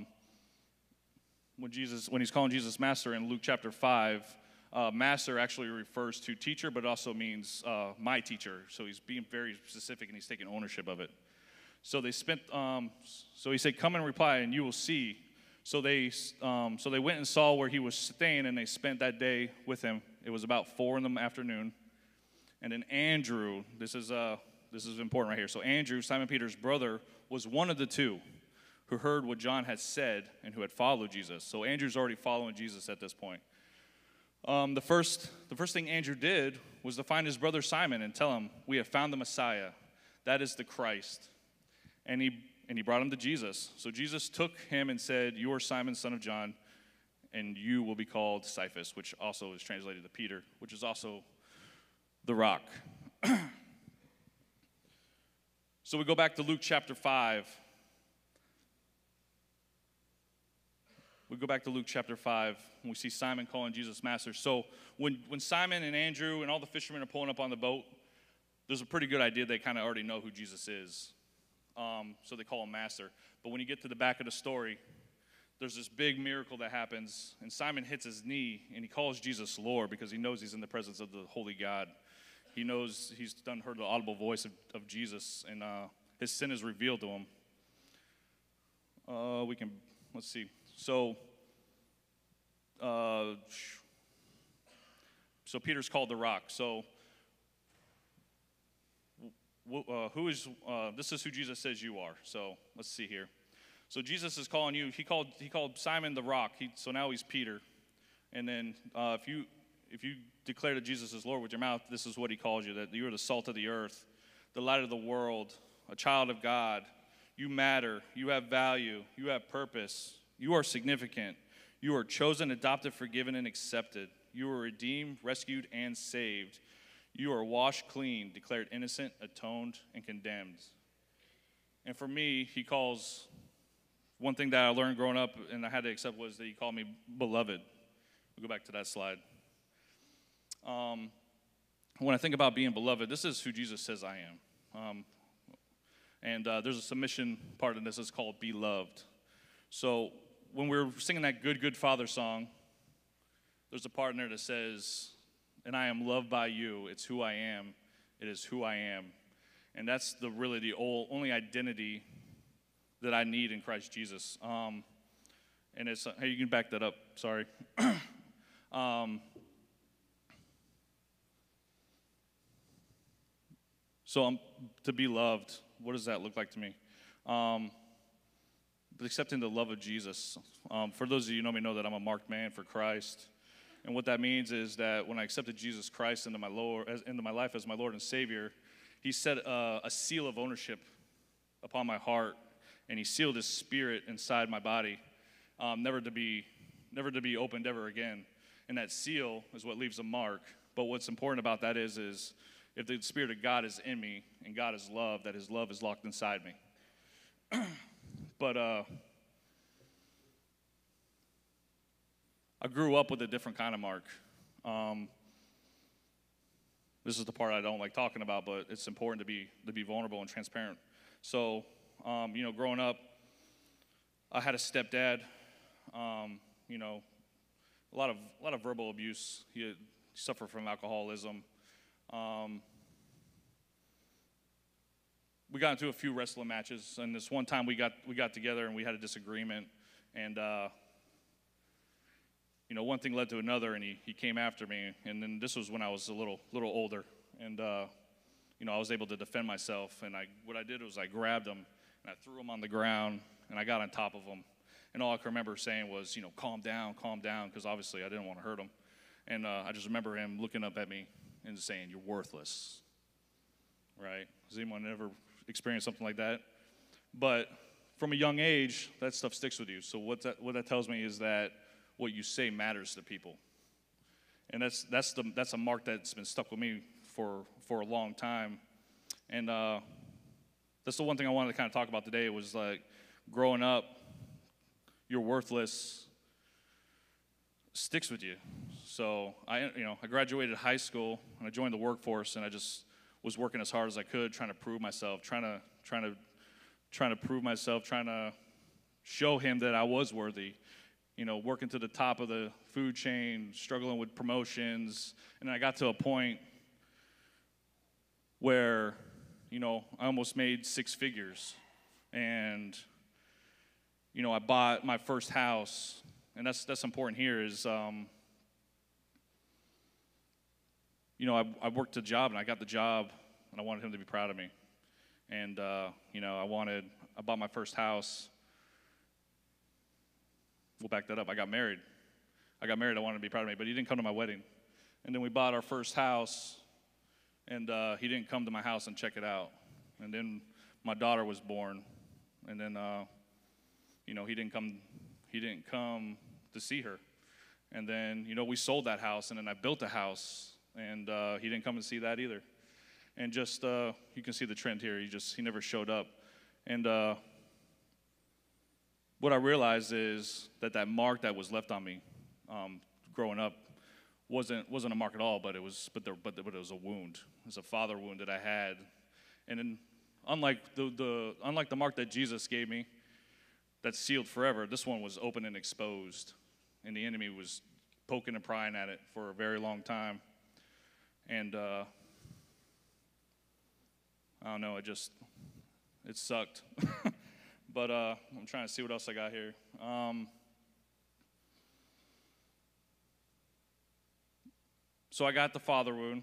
he's calling Jesus Master in Luke chapter 5, Master actually refers to teacher, but also means my teacher. So he's being very specific and he's taking ownership of it. So he said, "Come and reply, and you will see." So they went and saw where he was staying, and they spent that day with him. It was about 4 p.m. And then Andrew, this is important right here. So Andrew, Simon Peter's brother, was one of the 2 who heard what John had said and who had followed Jesus. So Andrew's already following Jesus at this point. The first thing Andrew did was to find his brother Simon and tell him, "We have found the Messiah. That is the Christ." And he brought him to Jesus. So Jesus took him and said, "You are Simon, son of John, and you will be called Cephas," which also is translated to Peter, which is also the rock. So we go back to Luke chapter 5. We go back to Luke chapter 5, and we see Simon calling Jesus Master. So when Simon and Andrew and all the fishermen are pulling up on the boat, there's a pretty good idea they kind of already know who Jesus is. So they call him Master. But when you get to the back of the story, there's this big miracle that happens, and Simon hits his knee, and he calls Jesus Lord because he knows he's in the presence of the holy God. He knows he's heard the audible voice of Jesus, and his sin is revealed to him. Let's see. So Peter's called the rock. So this is who Jesus says you are. So let's see here. So Jesus is calling you. He called Simon the rock. So now he's Peter. And then if you declare that Jesus is Lord with your mouth, this is what he calls you, that you are the salt of the earth, the light of the world, a child of God. You matter. You have value. You have purpose. You are significant. You are chosen, adopted, forgiven, and accepted. You were redeemed, rescued, and saved. You are washed clean, declared innocent, atoned, and condemned. And for me, he calls, one thing that I learned growing up and I had to accept was that he called me beloved. We'll go back to that slide. When I think about being beloved, this is who Jesus says I am. And there's a submission part in this that's called be loved. So when we're singing that Good, Good Father song, there's a part in there that says, and I am loved by you. It's who I am. It is who I am. And that's really the only identity that I need in Christ Jesus. And it's, hey, you can back that up, sorry. So to be loved, what does that look like to me? Accepting the love of Jesus. For those of you who know me know that I'm a marked man for Christ. And what that means is that when I accepted Jesus Christ into my life as my Lord and Savior, he set a seal of ownership upon my heart, and he sealed his spirit inside my body, never to be opened ever again. And that seal is what leaves a mark. But what's important about that is if the Spirit of God is in me and God is love, that his love is locked inside me. But I grew up with a different kind of mark. This is the part I don't like talking about, but it's important to be vulnerable and transparent. So, growing up, I had a stepdad. A lot of verbal abuse. He suffered from alcoholism. We got into a few wrestling matches, and this one time we got together and we had a disagreement, and one thing led to another, and he came after me, and then this was when I was a little older, and I was able to defend myself, and what I did was I grabbed him and I threw him on the ground, and I got on top of him, and all I can remember saying was, calm down, because obviously I didn't want to hurt him, and I just remember him looking up at me and saying, "You're worthless." Right? Has anyone ever experienced something like that? But from a young age, that stuff sticks with you. So what that tells me is that what you say matters to people, and that's a mark that's been stuck with me for a long time. And that's the one thing I wanted to kind of talk about today. It was like growing up, you're worthless sticks with you. So I graduated high school and I joined the workforce, and I just was working as hard as I could, trying to prove myself, trying to prove myself, trying to show him that I was worthy. Working to the top of the food chain, struggling with promotions, and I got to a point where, I almost made six figures, and I bought my first house, and that's important here is, I worked a job, and I got the job, and I wanted him to be proud of me, and I bought my first house. We'll back that up. I got married. I wanted him to be proud of me, but he didn't come to my wedding. And then we bought our first house, and he didn't come to my house and check it out. And then my daughter was born, and then he didn't come to see her. And then we sold that house, and then I built a house, and he didn't come and see that either. And just you can see the trend here. He never showed up. And what I realized is that mark that was left on me growing up wasn't a mark at all, but it was a wound. It was a father wound that I had. And then unlike the mark that Jesus gave me, that's sealed forever, this one was open and exposed, and the enemy was poking and prying at it for a very long time. And I don't know, it sucked. But I'm trying to see what else I got here. So I got the father wound,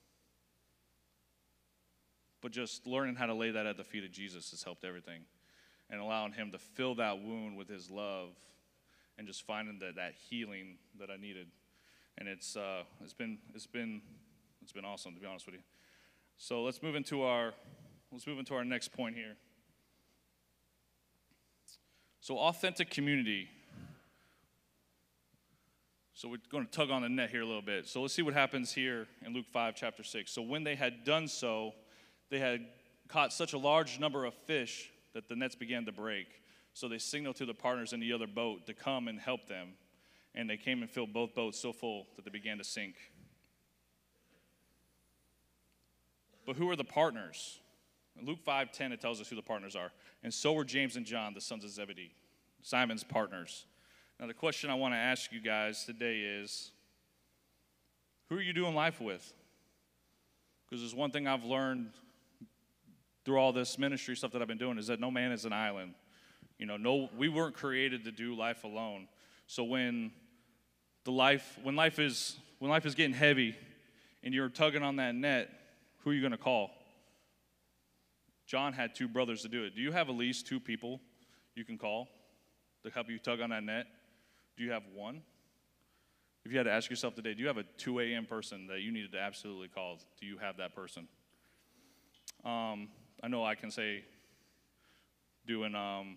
but just learning how to lay that at the feet of Jesus has helped everything, and allowing him to fill that wound with his love, and just finding that healing that I needed. And it's been awesome, to be honest with you. So let's move into our next point here. So authentic community. So we're going to tug on the net here a little bit. So let's see what happens here in Luke 5, chapter 6. So when they had done so, they had caught such a large number of fish that the nets began to break. So they signaled to the partners in the other boat to come and help them. And they came and filled both boats so full that they began to sink. But who are the partners? In Luke 5:10, it tells us who the partners are. And so were James and John, the sons of Zebedee, Simon's partners. Now, the question I want to ask you guys today is, who are you doing life with? Because there's one thing I've learned through all this ministry stuff that I've been doing is that no man is an island. You know, we weren't created to do life alone. So when life is getting heavy and you're tugging on that net, who are you going to call? John had 2 brothers to do it. Do you have at least 2 people you can call to help you tug on that net? Do you have one? If you had to ask yourself today, do you have a 2 a.m. person that you needed to absolutely call? Do you have that person? I know I can say doing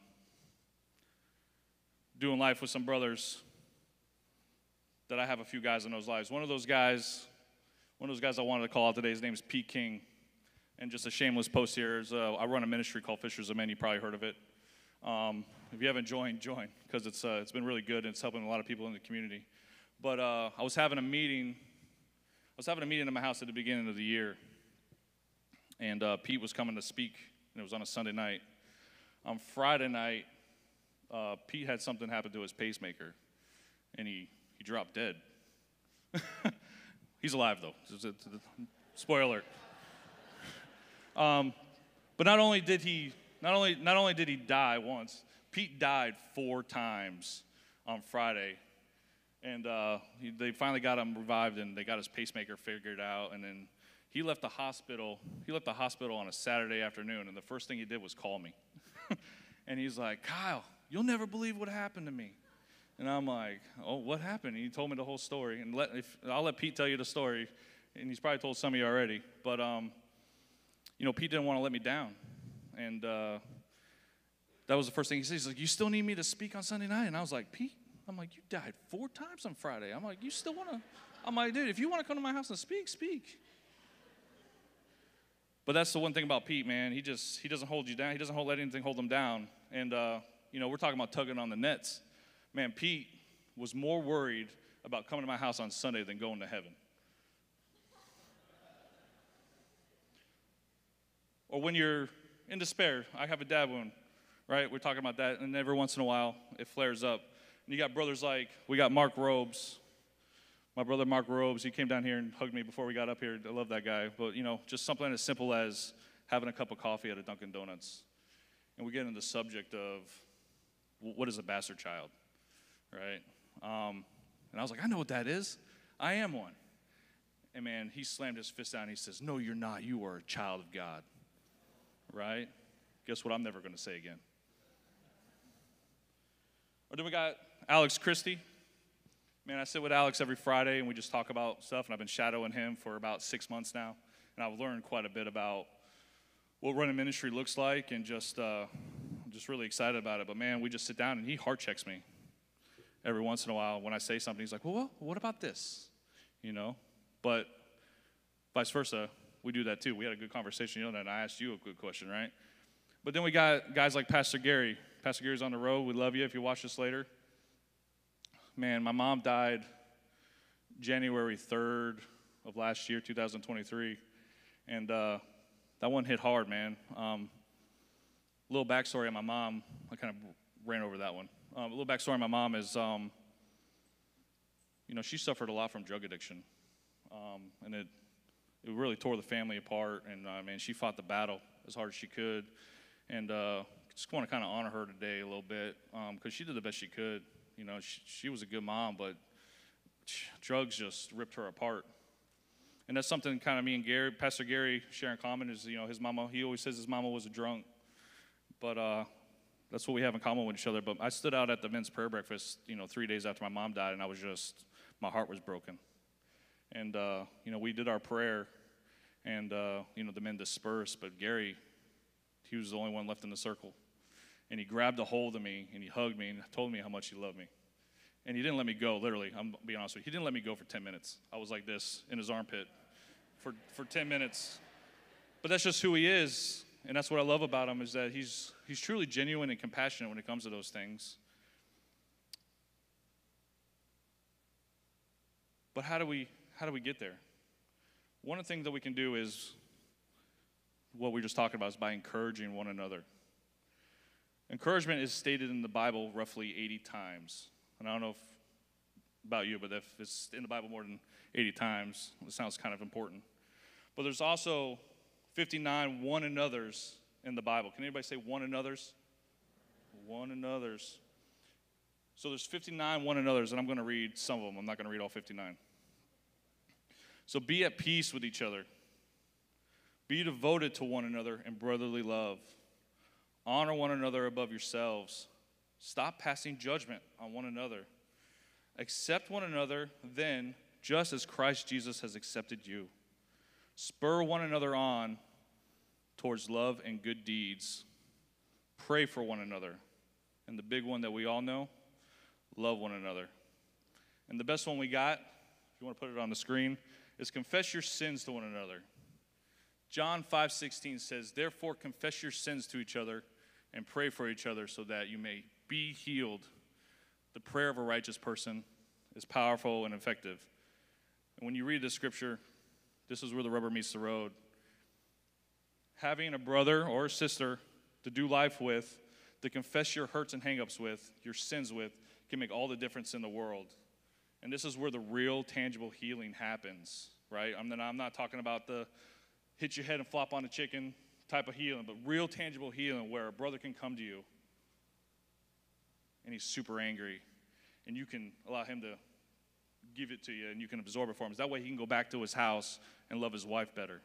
life with some brothers that I have a few guys in those lives. One of those guys I wanted to call out today, his name is Pete King. And just a shameless post here is I run a ministry called Fishers of Men. You probably heard of it. If you haven't joined, join, because it's been really good and it's helping a lot of people in the community. But I was having a meeting in my house at the beginning of the year, and Pete was coming to speak, and it was on a Sunday night. On Friday night, Pete had something happen to his pacemaker, and he dropped dead. He's alive though. Spoiler alert. But not only did he die once, Pete died 4 times on Friday, and they finally got him revived, and they got his pacemaker figured out, and then he left the hospital. He left the hospital on a Saturday afternoon, and the first thing he did was call me, and he's like, "Kyle, you'll never believe what happened to me." And I'm like, "Oh, what happened?" And he told me the whole story, and I'll let Pete tell you the story, and he's probably told some of you already, but Pete didn't want to let me down, and that was the first thing he said. He's like, "You still need me to speak on Sunday night?" And I was like, "Pete," I'm like, "you died 4 times on Friday." I'm like, "You still want to?" I'm like, "Dude, if you want to come to my house and speak, speak." But that's the one thing about Pete, man. He doesn't hold you down. He doesn't let anything hold him down. And, we're talking about tugging on the nets. Man, Pete was more worried about coming to my house on Sunday than going to heaven. Or when you're in despair, I have a dad wound, right? We're talking about that, and every once in a while, it flares up. And you got brothers like, we got Mark Robes. My brother Mark Robes, he came down here and hugged me before we got up here. I love that guy. But, just something as simple as having a cup of coffee at a Dunkin' Donuts. And we get into the subject of, what is a bastard child, right? And I was like, I know what that is. I am one. And, man, he slammed his fist down and he says, "No, you're not. You are a child of God." Right? Guess what I'm never going to say again. Or then we got Alex Christie. Man, I sit with Alex every Friday, and we just talk about stuff, and I've been shadowing him for about 6 months now, and I've learned quite a bit about what running ministry looks like, and I'm just really excited about it. But, man, we just sit down, and he heart checks me every once in a while. When I say something, he's like, well, what about this? But vice versa, we do that too. We had a good conversation, and I asked you a good question, right? But then we got guys like Pastor Gary. Pastor Gary's on the road. We love you if you watch this later. Man, my mom died January 3rd of last year, 2023. And that one hit hard, man. Little backstory on my mom. I kind of ran over that one. A little backstory on my mom is, she suffered a lot from drug addiction. And it really tore the family apart. And, man, she fought the battle as hard as she could. And just want to kind of honor her today a little bit because she did the best she could. She was a good mom, but drugs just ripped her apart. And that's something kind of me and Pastor Gary share in common is, his mama, he always says his mama was a drunk. But that's what we have in common with each other. But I stood out at the men's prayer breakfast, 3 days after my mom died, and my heart was broken. And, we did our prayer, and, the men dispersed. But Gary, he was the only one left in the circle. And he grabbed a hold of me, and he hugged me, and told me how much he loved me. And he didn't let me go, literally. I'm being honest with you. He didn't let me go for 10 minutes. I was like this in his armpit for 10 minutes. But that's just who he is. And that's what I love about him, is that he's truly genuine and compassionate when it comes to those things. But how do we get there? One of the things that we can do is what we were just talking about, is by encouraging one another. Encouragement is stated in the Bible roughly 80 times. And I don't know about you, but if it's in the Bible more than 80 times, it sounds kind of important. But there's also 59 one another's in the Bible. Can anybody say one another's? One another's. So there's 59 one another's, and I'm going to read some of them. I'm not going to read all 59. So be at peace with each other. Be devoted to one another in brotherly love. Honor one another above yourselves. Stop passing judgment on one another. Accept one another then, just as Christ Jesus has accepted you. Spur one another on towards love and good deeds. Pray for one another. And the big one that we all know, love one another. And the best one we got, if you want to put it on the screen, is confess your sins to one another. John 5:16 says, therefore confess your sins to each other and pray for each other so that you may be healed. The prayer of a righteous person is powerful and effective. And when you read this scripture, this is where the rubber meets the road. Having a brother or a sister to do life with, to confess your hurts and hang-ups with, your sins with, can make all the difference in the world. And this is where the real tangible healing happens, right? I'm not talking about the hit your head and flop on a chicken type of healing, but real tangible healing where a brother can come to you and he's super angry, and you can allow him to give it to you, and you can absorb it for him. That way he can go back to his house and love his wife better.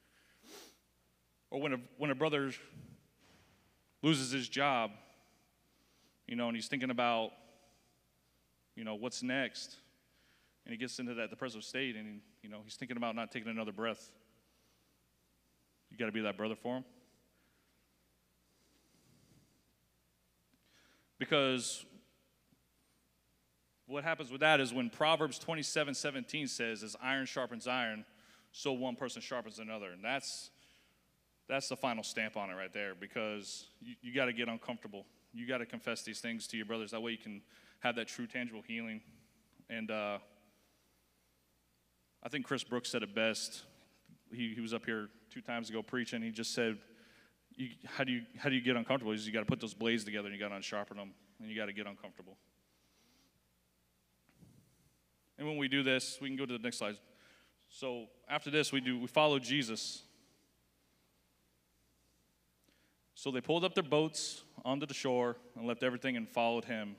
Or when a brother loses his job, and he's thinking about, what's next, and he gets into that depressive state, and he's thinking about not taking another breath. You got to be that brother for him. Because what happens with that is when Proverbs 27:17 says, as iron sharpens iron, so one person sharpens another. And that's the final stamp on it right there, because you got to get uncomfortable. You got to confess these things to your brothers. That way you can have that true, tangible healing. And I think Chris Brooks said it best. He was up here 2 times ago preaching. He just said, how do you get uncomfortable? He says, you got to put those blades together, and you got to unsharpen them, and you got to get uncomfortable. And when we do this, we can go to the next slide. So after this, we follow Jesus. So they pulled up their boats onto the shore and left everything and followed him.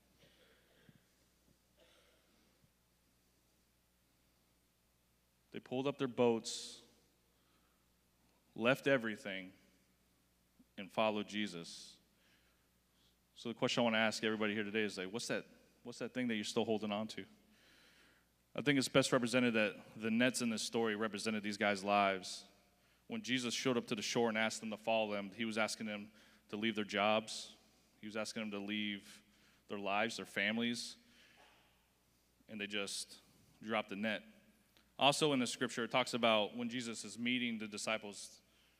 They pulled up their boats, left everything, and followed Jesus. So the question I want to ask everybody here today is, what's that thing that you're still holding on to? I think it's best represented that the nets in this story represented these guys' lives. When Jesus showed up to the shore and asked them to follow him, he was asking them to leave their jobs. He was asking them to leave their lives, their families, and they just dropped the net. Also in the scripture, it talks about when Jesus is meeting the disciples,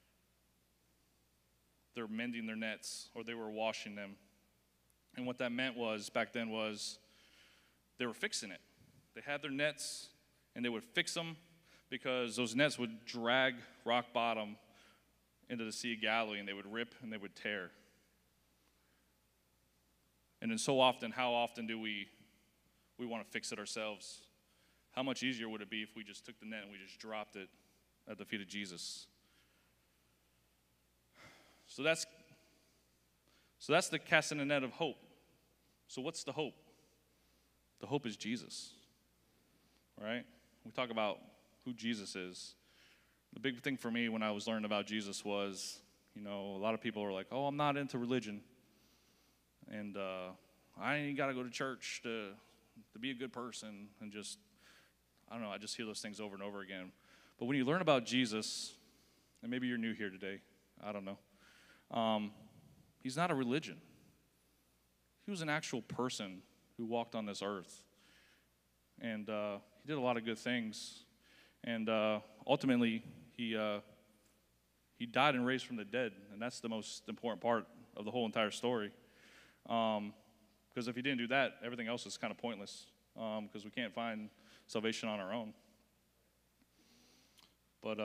they're mending their nets, or they were washing them. And what that meant was, back then, was they were fixing it. They had their nets, and they would fix them because those nets would drag rock bottom into the Sea of Galilee, and they would rip and they would tear. And then how often do we want to fix it ourselves? How much easier would it be if we just took the net and we just dropped it at the feet of Jesus? So that's the casting the net of hope. So what's the hope? The hope is Jesus, right? We talk about who Jesus is. The big thing for me when I was learning about Jesus was, a lot of people were like, oh, I'm not into religion. And I ain't got to go to church to be a good person. And just, I don't know, I just hear those things over and over again. But when you learn about Jesus, and maybe you're new here today, I don't know. He's not a religion. He was an actual person who walked on this earth. And he did a lot of good things. And ultimately, he died and raised from the dead. And that's the most important part of the whole entire story. Because if he didn't do that, everything else is kind of pointless. Because we can't find salvation on our own. But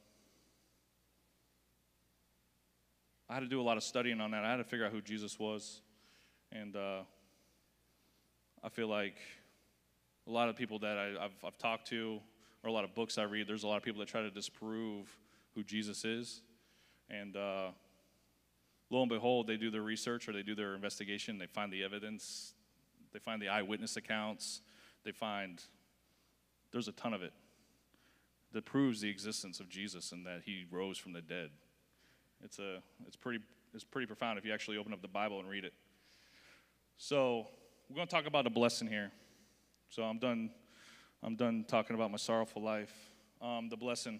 I had to do a lot of studying on that. I had to figure out who Jesus was. And I feel like a lot of people that I've talked to, or a lot of books I read, there's a lot of people that try to disprove who Jesus is. And lo and behold, they do their research or they do their investigation. They find the evidence. They find the eyewitness accounts. They find there's a ton of it that proves the existence of Jesus and that he rose from the dead. It's pretty profound if you actually open up the Bible and read it. So we're going to talk about a blessing here. So I'm done talking about my sorrowful life. The blessing.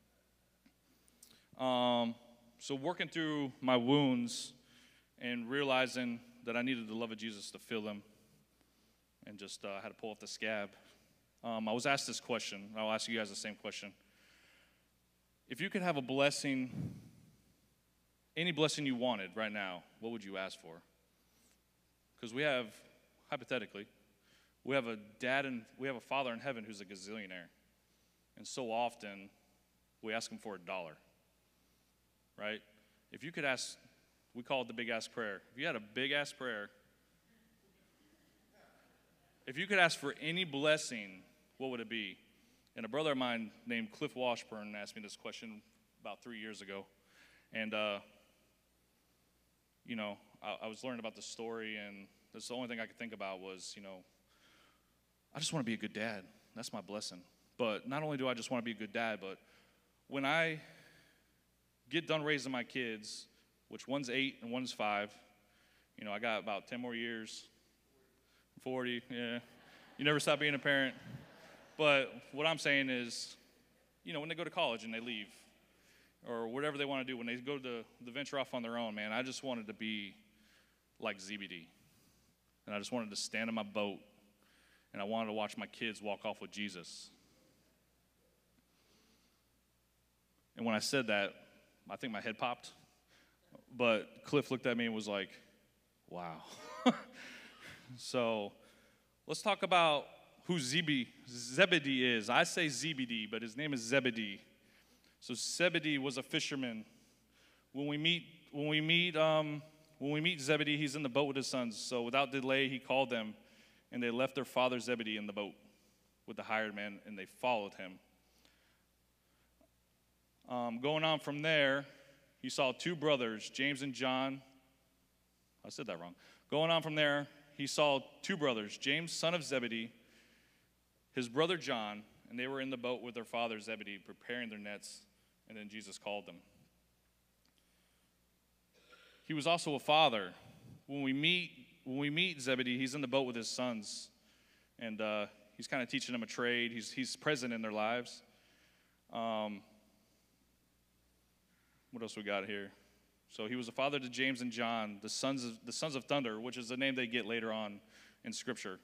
So working through my wounds and realizing that I needed the love of Jesus to fill them, and just had to pull off the scab. I was asked this question. I'll ask you guys the same question. If you could have a blessing, any blessing you wanted right now, what would you ask for? Because we have, hypothetically, we have a father in heaven who's a gazillionaire. And so often, we ask him for $1, right? If you could ask, we call it the big ass prayer. If you had a big ass prayer, if you could ask for any blessing, what would it be? And a brother of mine named Cliff Washburn asked me this question about 3 years ago. And, I was learning about the story, and that's the only thing I could think about was, I just want to be a good dad. That's my blessing. But not only do I just want to be a good dad, but when I get done raising my kids, which one's 8 and one's 5, I got about 10 more years. 40, yeah. You never stop being a parent. But what I'm saying is, when they go to college and they leave, or whatever they want to do, when they go to the venture off on their own, man, I just wanted to be like Zebedee. And I just wanted to stand in my boat, and I wanted to watch my kids walk off with Jesus. And when I said that, I think my head popped. But Cliff looked at me and was like, wow. So let's talk about who Zebedee is. I say Zebedee, but his name is Zebedee. So Zebedee was a fisherman. When we meet Zebedee, he's in the boat with his sons. So without delay, he called them, and they left their father Zebedee in the boat with the hired man, and they followed him. Going on from there, he saw 2 brothers, James and John. I said that wrong. Going on from there, he saw 2 brothers, James, son of Zebedee, his brother John, and they were in the boat with their father Zebedee, preparing their nets, and then Jesus called them. He was also a father. When we meet Zebedee, he's in the boat with his sons, and he's kind of teaching them a trade. He's present in their lives. What else we got here? So he was a father to James and John, the sons of thunder, which is the name they get later on in Scripture.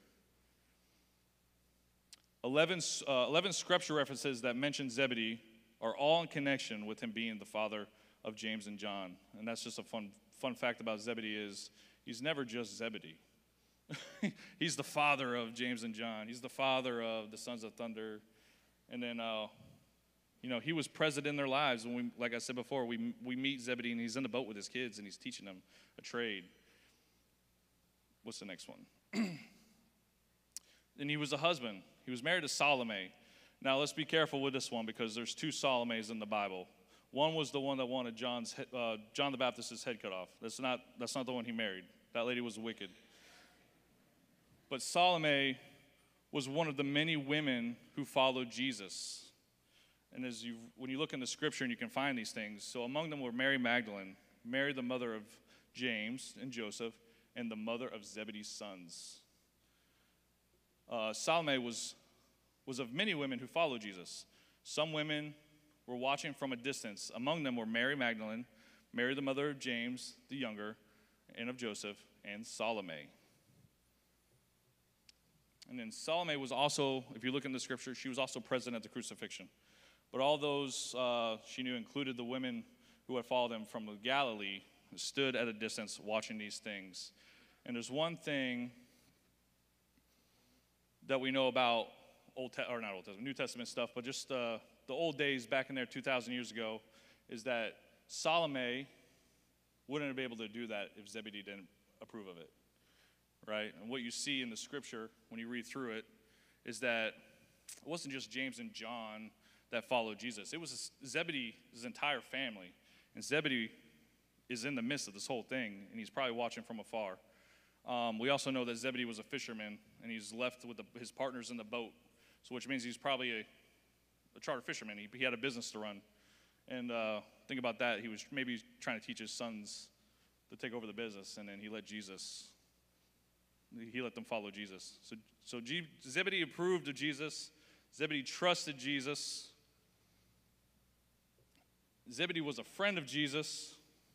11 Scripture references that mention Zebedee are all in connection with him being the father of James and John. And that's just a fun fact about Zebedee is he's never just Zebedee. He's the father of James and John. He's the father of the sons of thunder. And then he was present in their lives. When like I said before, we meet Zebedee, and he's in the boat with his kids, and he's teaching them a trade. What's the next one? And he was a husband. He was married to Salome. Now, let's be careful with this one because there's 2 Salomes in the Bible. One was the one that wanted John the Baptist's head cut off. That's not the one he married. That lady was wicked. But Salome was one of the many women who followed Jesus. And when you look in the Scripture and you can find these things, so among them were Mary Magdalene, Mary the mother of James and Joseph, and the mother of Zebedee's sons. Salome was of many women who followed Jesus. Some women were watching from a distance. Among them were Mary Magdalene, Mary the mother of James the younger, and of Joseph, and Salome. And then Salome was also, if you look in the scripture, she was also present at the crucifixion. But all those she knew included the women who had followed him from Galilee, stood at a distance watching these things. And there's one thing that we know about New Testament stuff, but just the old days back in there 2,000 years ago, is that Salome wouldn't have been able to do that if Zebedee didn't approve of it, right? And what you see in the scripture when you read through it is that it wasn't just James and John that followed Jesus. It was Zebedee's entire family. And Zebedee is in the midst of this whole thing, and he's probably watching from afar. We also know that Zebedee was a fisherman, and he's left with his partners in the boat, so which means he's probably a charter fisherman. He had a business to run. And think about that. He was maybe trying to teach his sons to take over the business, and then he let them follow Jesus. So Zebedee approved of Jesus. Zebedee trusted Jesus. Zebedee was a friend of Jesus.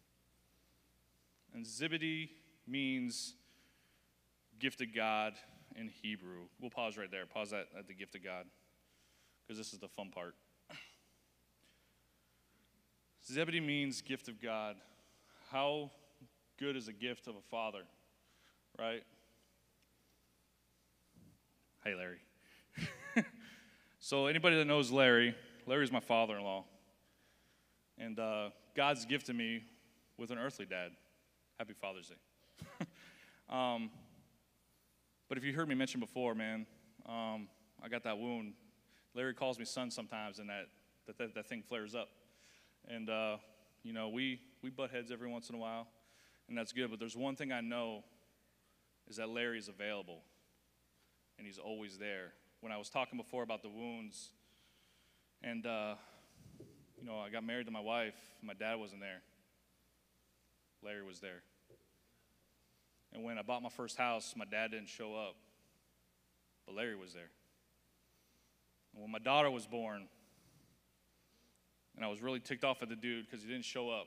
And Zebedee means gift of God in Hebrew. We'll pause right there. Pause that at the gift of God, because this is the fun part. Zebedee means gift of God. How good is a gift of a father, right? Hey, Larry. So anybody that knows Larry's my father-in-law. And God's gifted me with an earthly dad. Happy Father's Day. But if you heard me mention before, man, I got that wound. Larry calls me son sometimes, and that thing flares up. And, we butt heads every once in a while, and that's good. But there's one thing I know is that Larry is available, and he's always there. When I was talking before about the wounds, and, I got married to my wife. My dad wasn't there. Larry was there. And when I bought my first house, my dad didn't show up, but Larry was there. And when my daughter was born, and I was really ticked off at the dude because he didn't show up,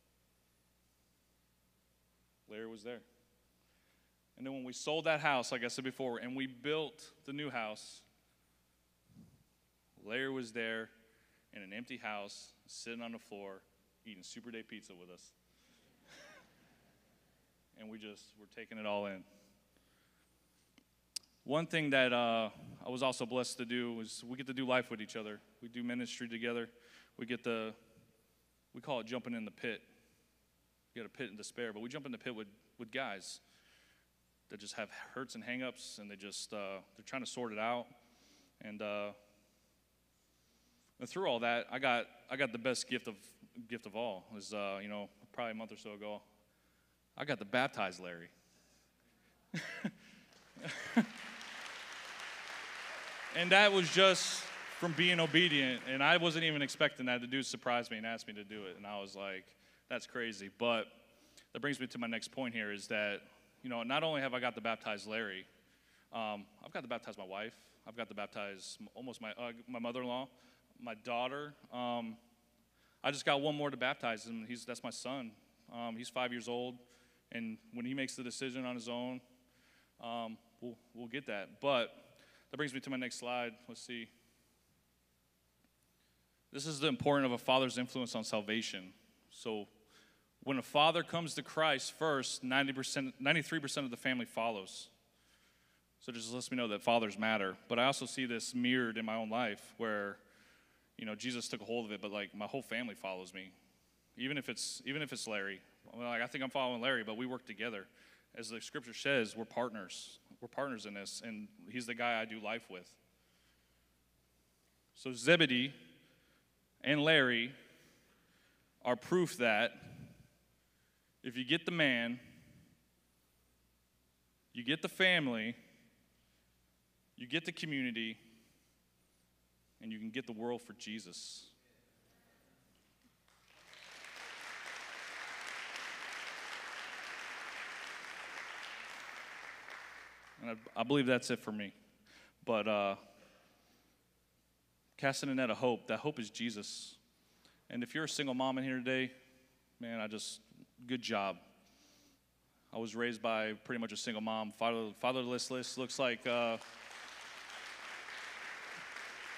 Larry was there. And then when we sold that house, like I said before, and we built the new house, Larry was there in an empty house, sitting on the floor, eating Super Day pizza with us. And we're taking it all in. One thing that I was also blessed to do was we get to do life with each other. We do ministry together. We call it jumping in the pit. We got a pit in despair, but we jump in the pit with guys that just have hurts and hang-ups, and they're trying to sort it out. And through all that, I got the best gift of all. It was probably a month or so ago, I got to baptize Larry. And that was just from being obedient, and I wasn't even expecting that. The dude surprised me and asked me to do it, and I was like, that's crazy. But that brings me to my next point here is that, not only have I got to baptize Larry, I've got to baptize my wife. I've got to baptize almost my mother-in-law, my daughter. I just got one more to baptize him. That's my son. He's 5 years old, and when he makes the decision on his own, we'll get that. But that brings me to my next slide. Let's see. This is the importance of a father's influence on salvation. So when a father comes to Christ first, 93% of the family follows. So it just lets me know that fathers matter. But I also see this mirrored in my own life where, Jesus took a hold of it, but my whole family follows me. Even if it's Larry. I think I'm following Larry, but we work together. As the scripture says, we're partners. We're partners in this, and he's the guy I do life with. So Zebedee and Larry are proof that if you get the man, you get the family, you get the community, and you can get the world for Jesus. And I believe that's it for me. But casting a net of hope, that hope is Jesus. And if you're a single mom in here today, man, good job. I was raised by pretty much a single mom. Fatherless list looks like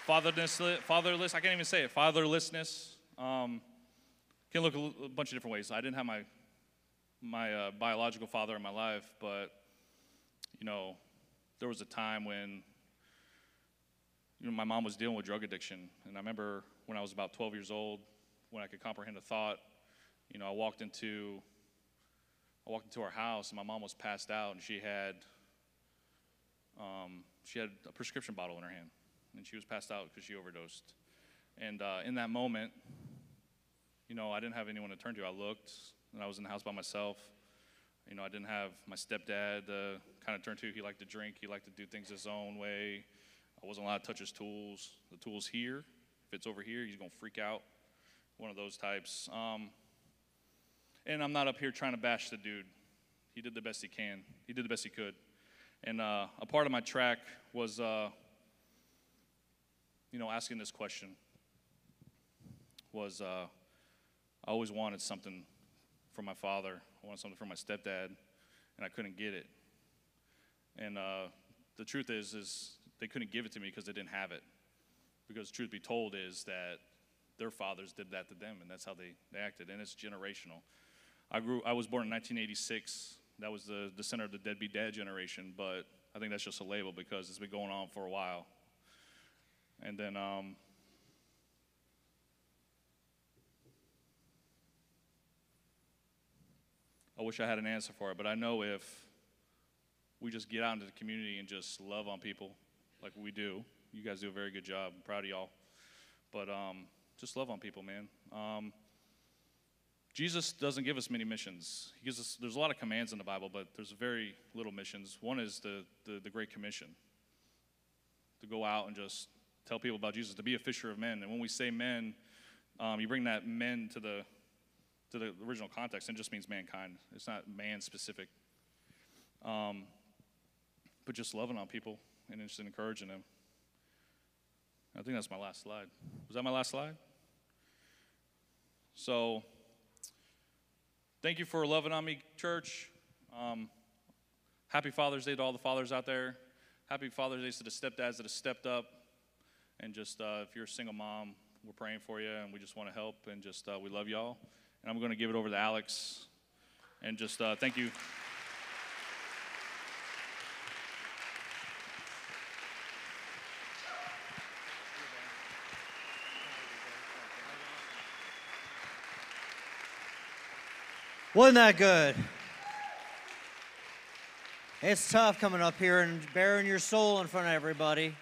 fatherless. I can't even say it. Fatherlessness. Can look a bunch of different ways. I didn't have my biological father in my life, but there was a time when my mom was dealing with drug addiction, and I remember when I was about 12 years old, when I could comprehend a thought. I walked into our house, and my mom was passed out, and she had a prescription bottle in her hand, and she was passed out because she overdosed. And in that moment, I didn't have anyone to turn to. I looked, and I was in the house by myself. I didn't have my stepdad to kind of turn to. He liked to drink. He liked to do things his own way. I wasn't allowed to touch his tools. The tool's here. If it's over here, he's going to freak out. One of those types. And I'm not up here trying to bash the dude. He did the best he can. He did the best he could. And a part of my track was, asking this question. I always wanted something from my father. I wanted something from my stepdad, and I couldn't get it. And the truth is they couldn't give it to me because they didn't have it. Because truth be told is that their fathers did that to them, and that's how they acted, and it's generational. I was born in 1986. That was the center of the deadbeat dad generation, but I think that's just a label because it's been going on for a while. And then I wish I had an answer for it, but I know if we just get out into the community and just love on people like we do, you guys do a very good job. I'm proud of y'all. But just love on people, man. Jesus doesn't give us many missions. He gives us, there's a lot of commands in the Bible, but there's very little missions. One is the Great Commission, to go out and just tell people about Jesus, to be a fisher of men. And when we say men, you bring that men to the original context, and it just means mankind. It's not man-specific. But just loving on people and just encouraging them. I think that's my last slide. Was that my last slide? So, thank you for loving on me, church. Happy Father's Day to all the fathers out there. Happy Father's Day to the stepdads that have stepped up. And just, if you're a single mom, we're praying for you, and we just want to help, and just, we love y'all. And I'm going to give it over to Alex, and just thank you. Wasn't that good? It's tough coming up here and bearing your soul in front of everybody.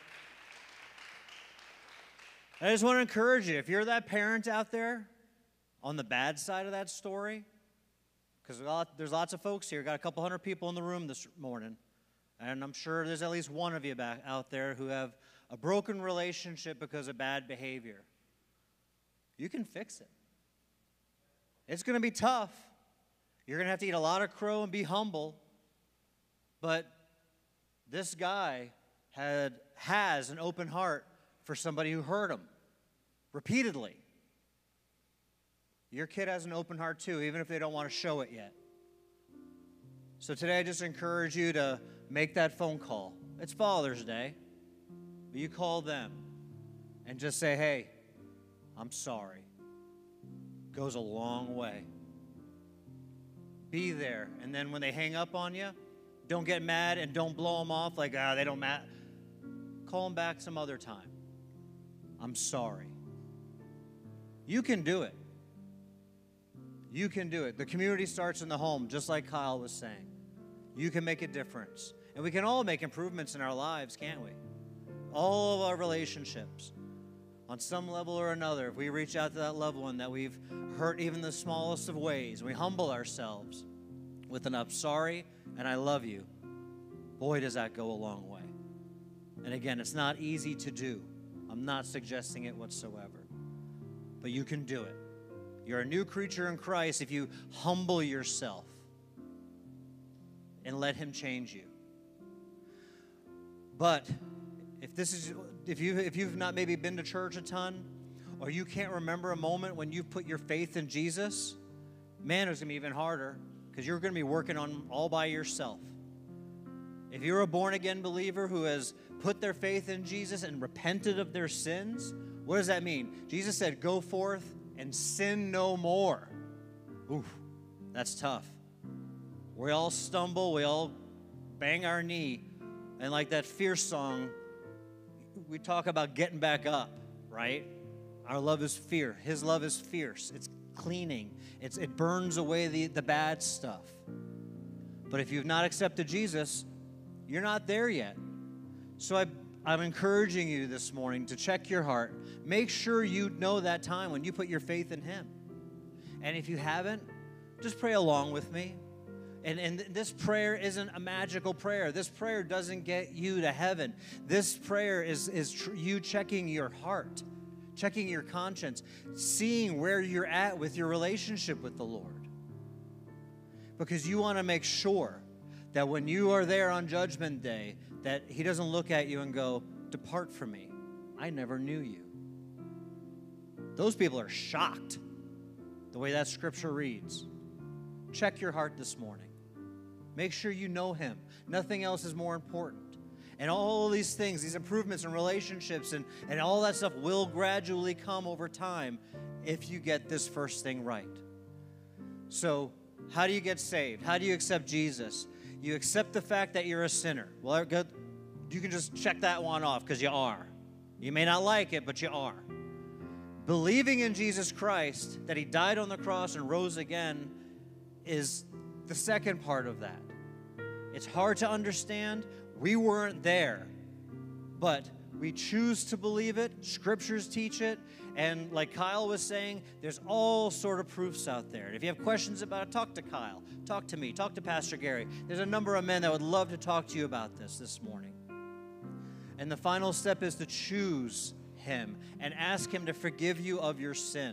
I just want to encourage you, if you're that parent out there on the bad side of that story, because there's lots of folks here, got a couple hundred people in the room this morning, and I'm sure there's at least one of you back out there who have a broken relationship because of bad behavior. You can fix it. It's going to be tough. You're going to have to eat a lot of crow and be humble. But this guy has an open heart for somebody who hurt him repeatedly. Your kid has an open heart too, even if they don't want to show it yet. So today I just encourage you to make that phone call. It's Father's Day. But you call them and just say, hey, I'm sorry. Goes a long way. Be there. And then when they hang up on you, don't get mad and don't blow them off like, they don't matter. Call them back some other time. I'm sorry. You can do it. You can do it. The community starts in the home, just like Kyle was saying. You can make a difference. And we can all make improvements in our lives, can't we? All of our relationships. On some level or another, if we reach out to that loved one that we've hurt even the smallest of ways, we humble ourselves with an I'm sorry and I love you, boy, does that go a long way. And again, it's not easy to do. I'm not suggesting it whatsoever. But you can do it. You're a new creature in Christ if you humble yourself and let Him change you. But if you've not maybe been to church a ton, or you can't remember a moment when you put your faith in Jesus, man, it's going to be even harder because you're going to be working on all by yourself. If you're a born-again believer who has put their faith in Jesus and repented of their sins, what does that mean? Jesus said, go forth and sin no more. Oof, that's tough. We all stumble, we all bang our knee, and like that Fierce song, we talk about getting back up, right? Our love is fierce. His love is fierce. It's cleaning. It burns away the bad stuff. But if you've not accepted Jesus, you're not there yet. So I'm encouraging you this morning to check your heart. Make sure you know that time when you put your faith in Him. And if you haven't, just pray along with me. And this prayer isn't a magical prayer. This prayer doesn't get you to heaven. This prayer is you checking your heart, checking your conscience, seeing where you're at with your relationship with the Lord. Because you want to make sure that when you are there on Judgment Day, that He doesn't look at you and go, depart from me. I never knew you. Those people are shocked the way that scripture reads. Check your heart this morning. Make sure you know Him. Nothing else is more important. And all of these things, these improvements in relationships and all that stuff will gradually come over time if you get this first thing right. So, how do you get saved? How do you accept Jesus? You accept the fact that you're a sinner. Well, you can just check that one off because you are. You may not like it, but you are. Believing in Jesus Christ, that He died on the cross and rose again, is the second part of that. It's hard to understand. We weren't there, but we choose to believe it. Scriptures teach it. And like Kyle was saying, there's all sort of proofs out there. And if you have questions about it, talk to Kyle. Talk to me. Talk to Pastor Gary. There's a number of men that would love to talk to you about this morning. And the final step is to choose Him and ask Him to forgive you of your sin.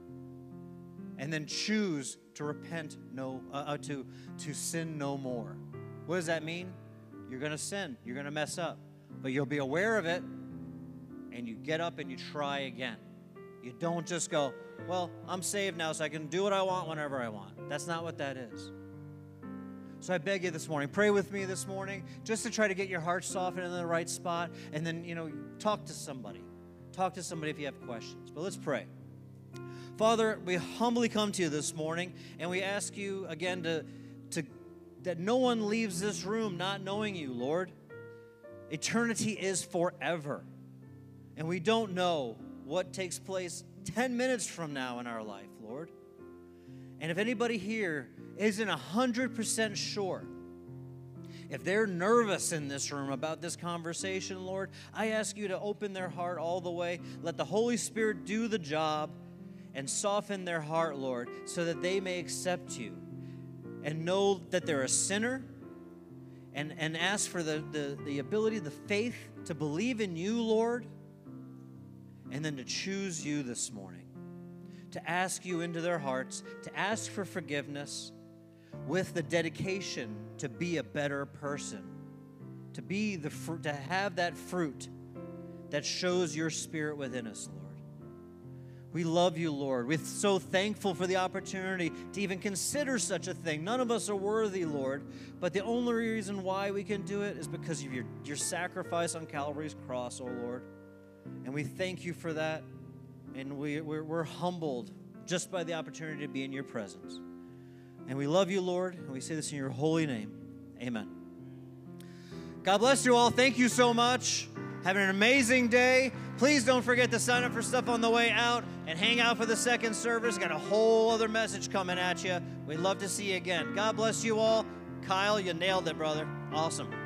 And then choose to repent to sin no more. What does that mean? You're going to sin. You're going to mess up. But you'll be aware of it, and you get up and you try again. You don't just go, well, I'm saved now, so I can do what I want whenever I want. That's not what that is. So I beg you this morning, pray with me this morning, just to try to get your heart softened in the right spot, and then, talk to somebody. Talk to somebody if you have questions. But let's pray. Father, we humbly come to you this morning, and we ask you again that no one leaves this room not knowing you, Lord. Eternity is forever, and we don't know what takes place 10 minutes from now in our life, Lord. And if anybody here isn't 100% sure, if they're nervous in this room about this conversation, Lord, I ask you to open their heart all the way. Let the Holy Spirit do the job and soften their heart, Lord, so that they may accept you and know that they're a sinner, and ask for the ability, the faith to believe in you, Lord, and then to choose you this morning, to ask you into their hearts, to ask for forgiveness with the dedication to be a better person, to be to have that fruit that shows your Spirit within us, Lord. We love you, Lord. We're so thankful for the opportunity to even consider such a thing. None of us are worthy, Lord, but the only reason why we can do it is because of your sacrifice on Calvary's cross, oh Lord. And we thank you for that, and we're humbled just by the opportunity to be in your presence. And we love you, Lord, and we say this in your holy name. Amen. God bless you all. Thank you so much. Having an amazing day. Please don't forget to sign up for stuff on the way out and hang out for the second service. Got a whole other message coming at you. We'd love to see you again. God bless you all. Kyle, you nailed it, brother. Awesome.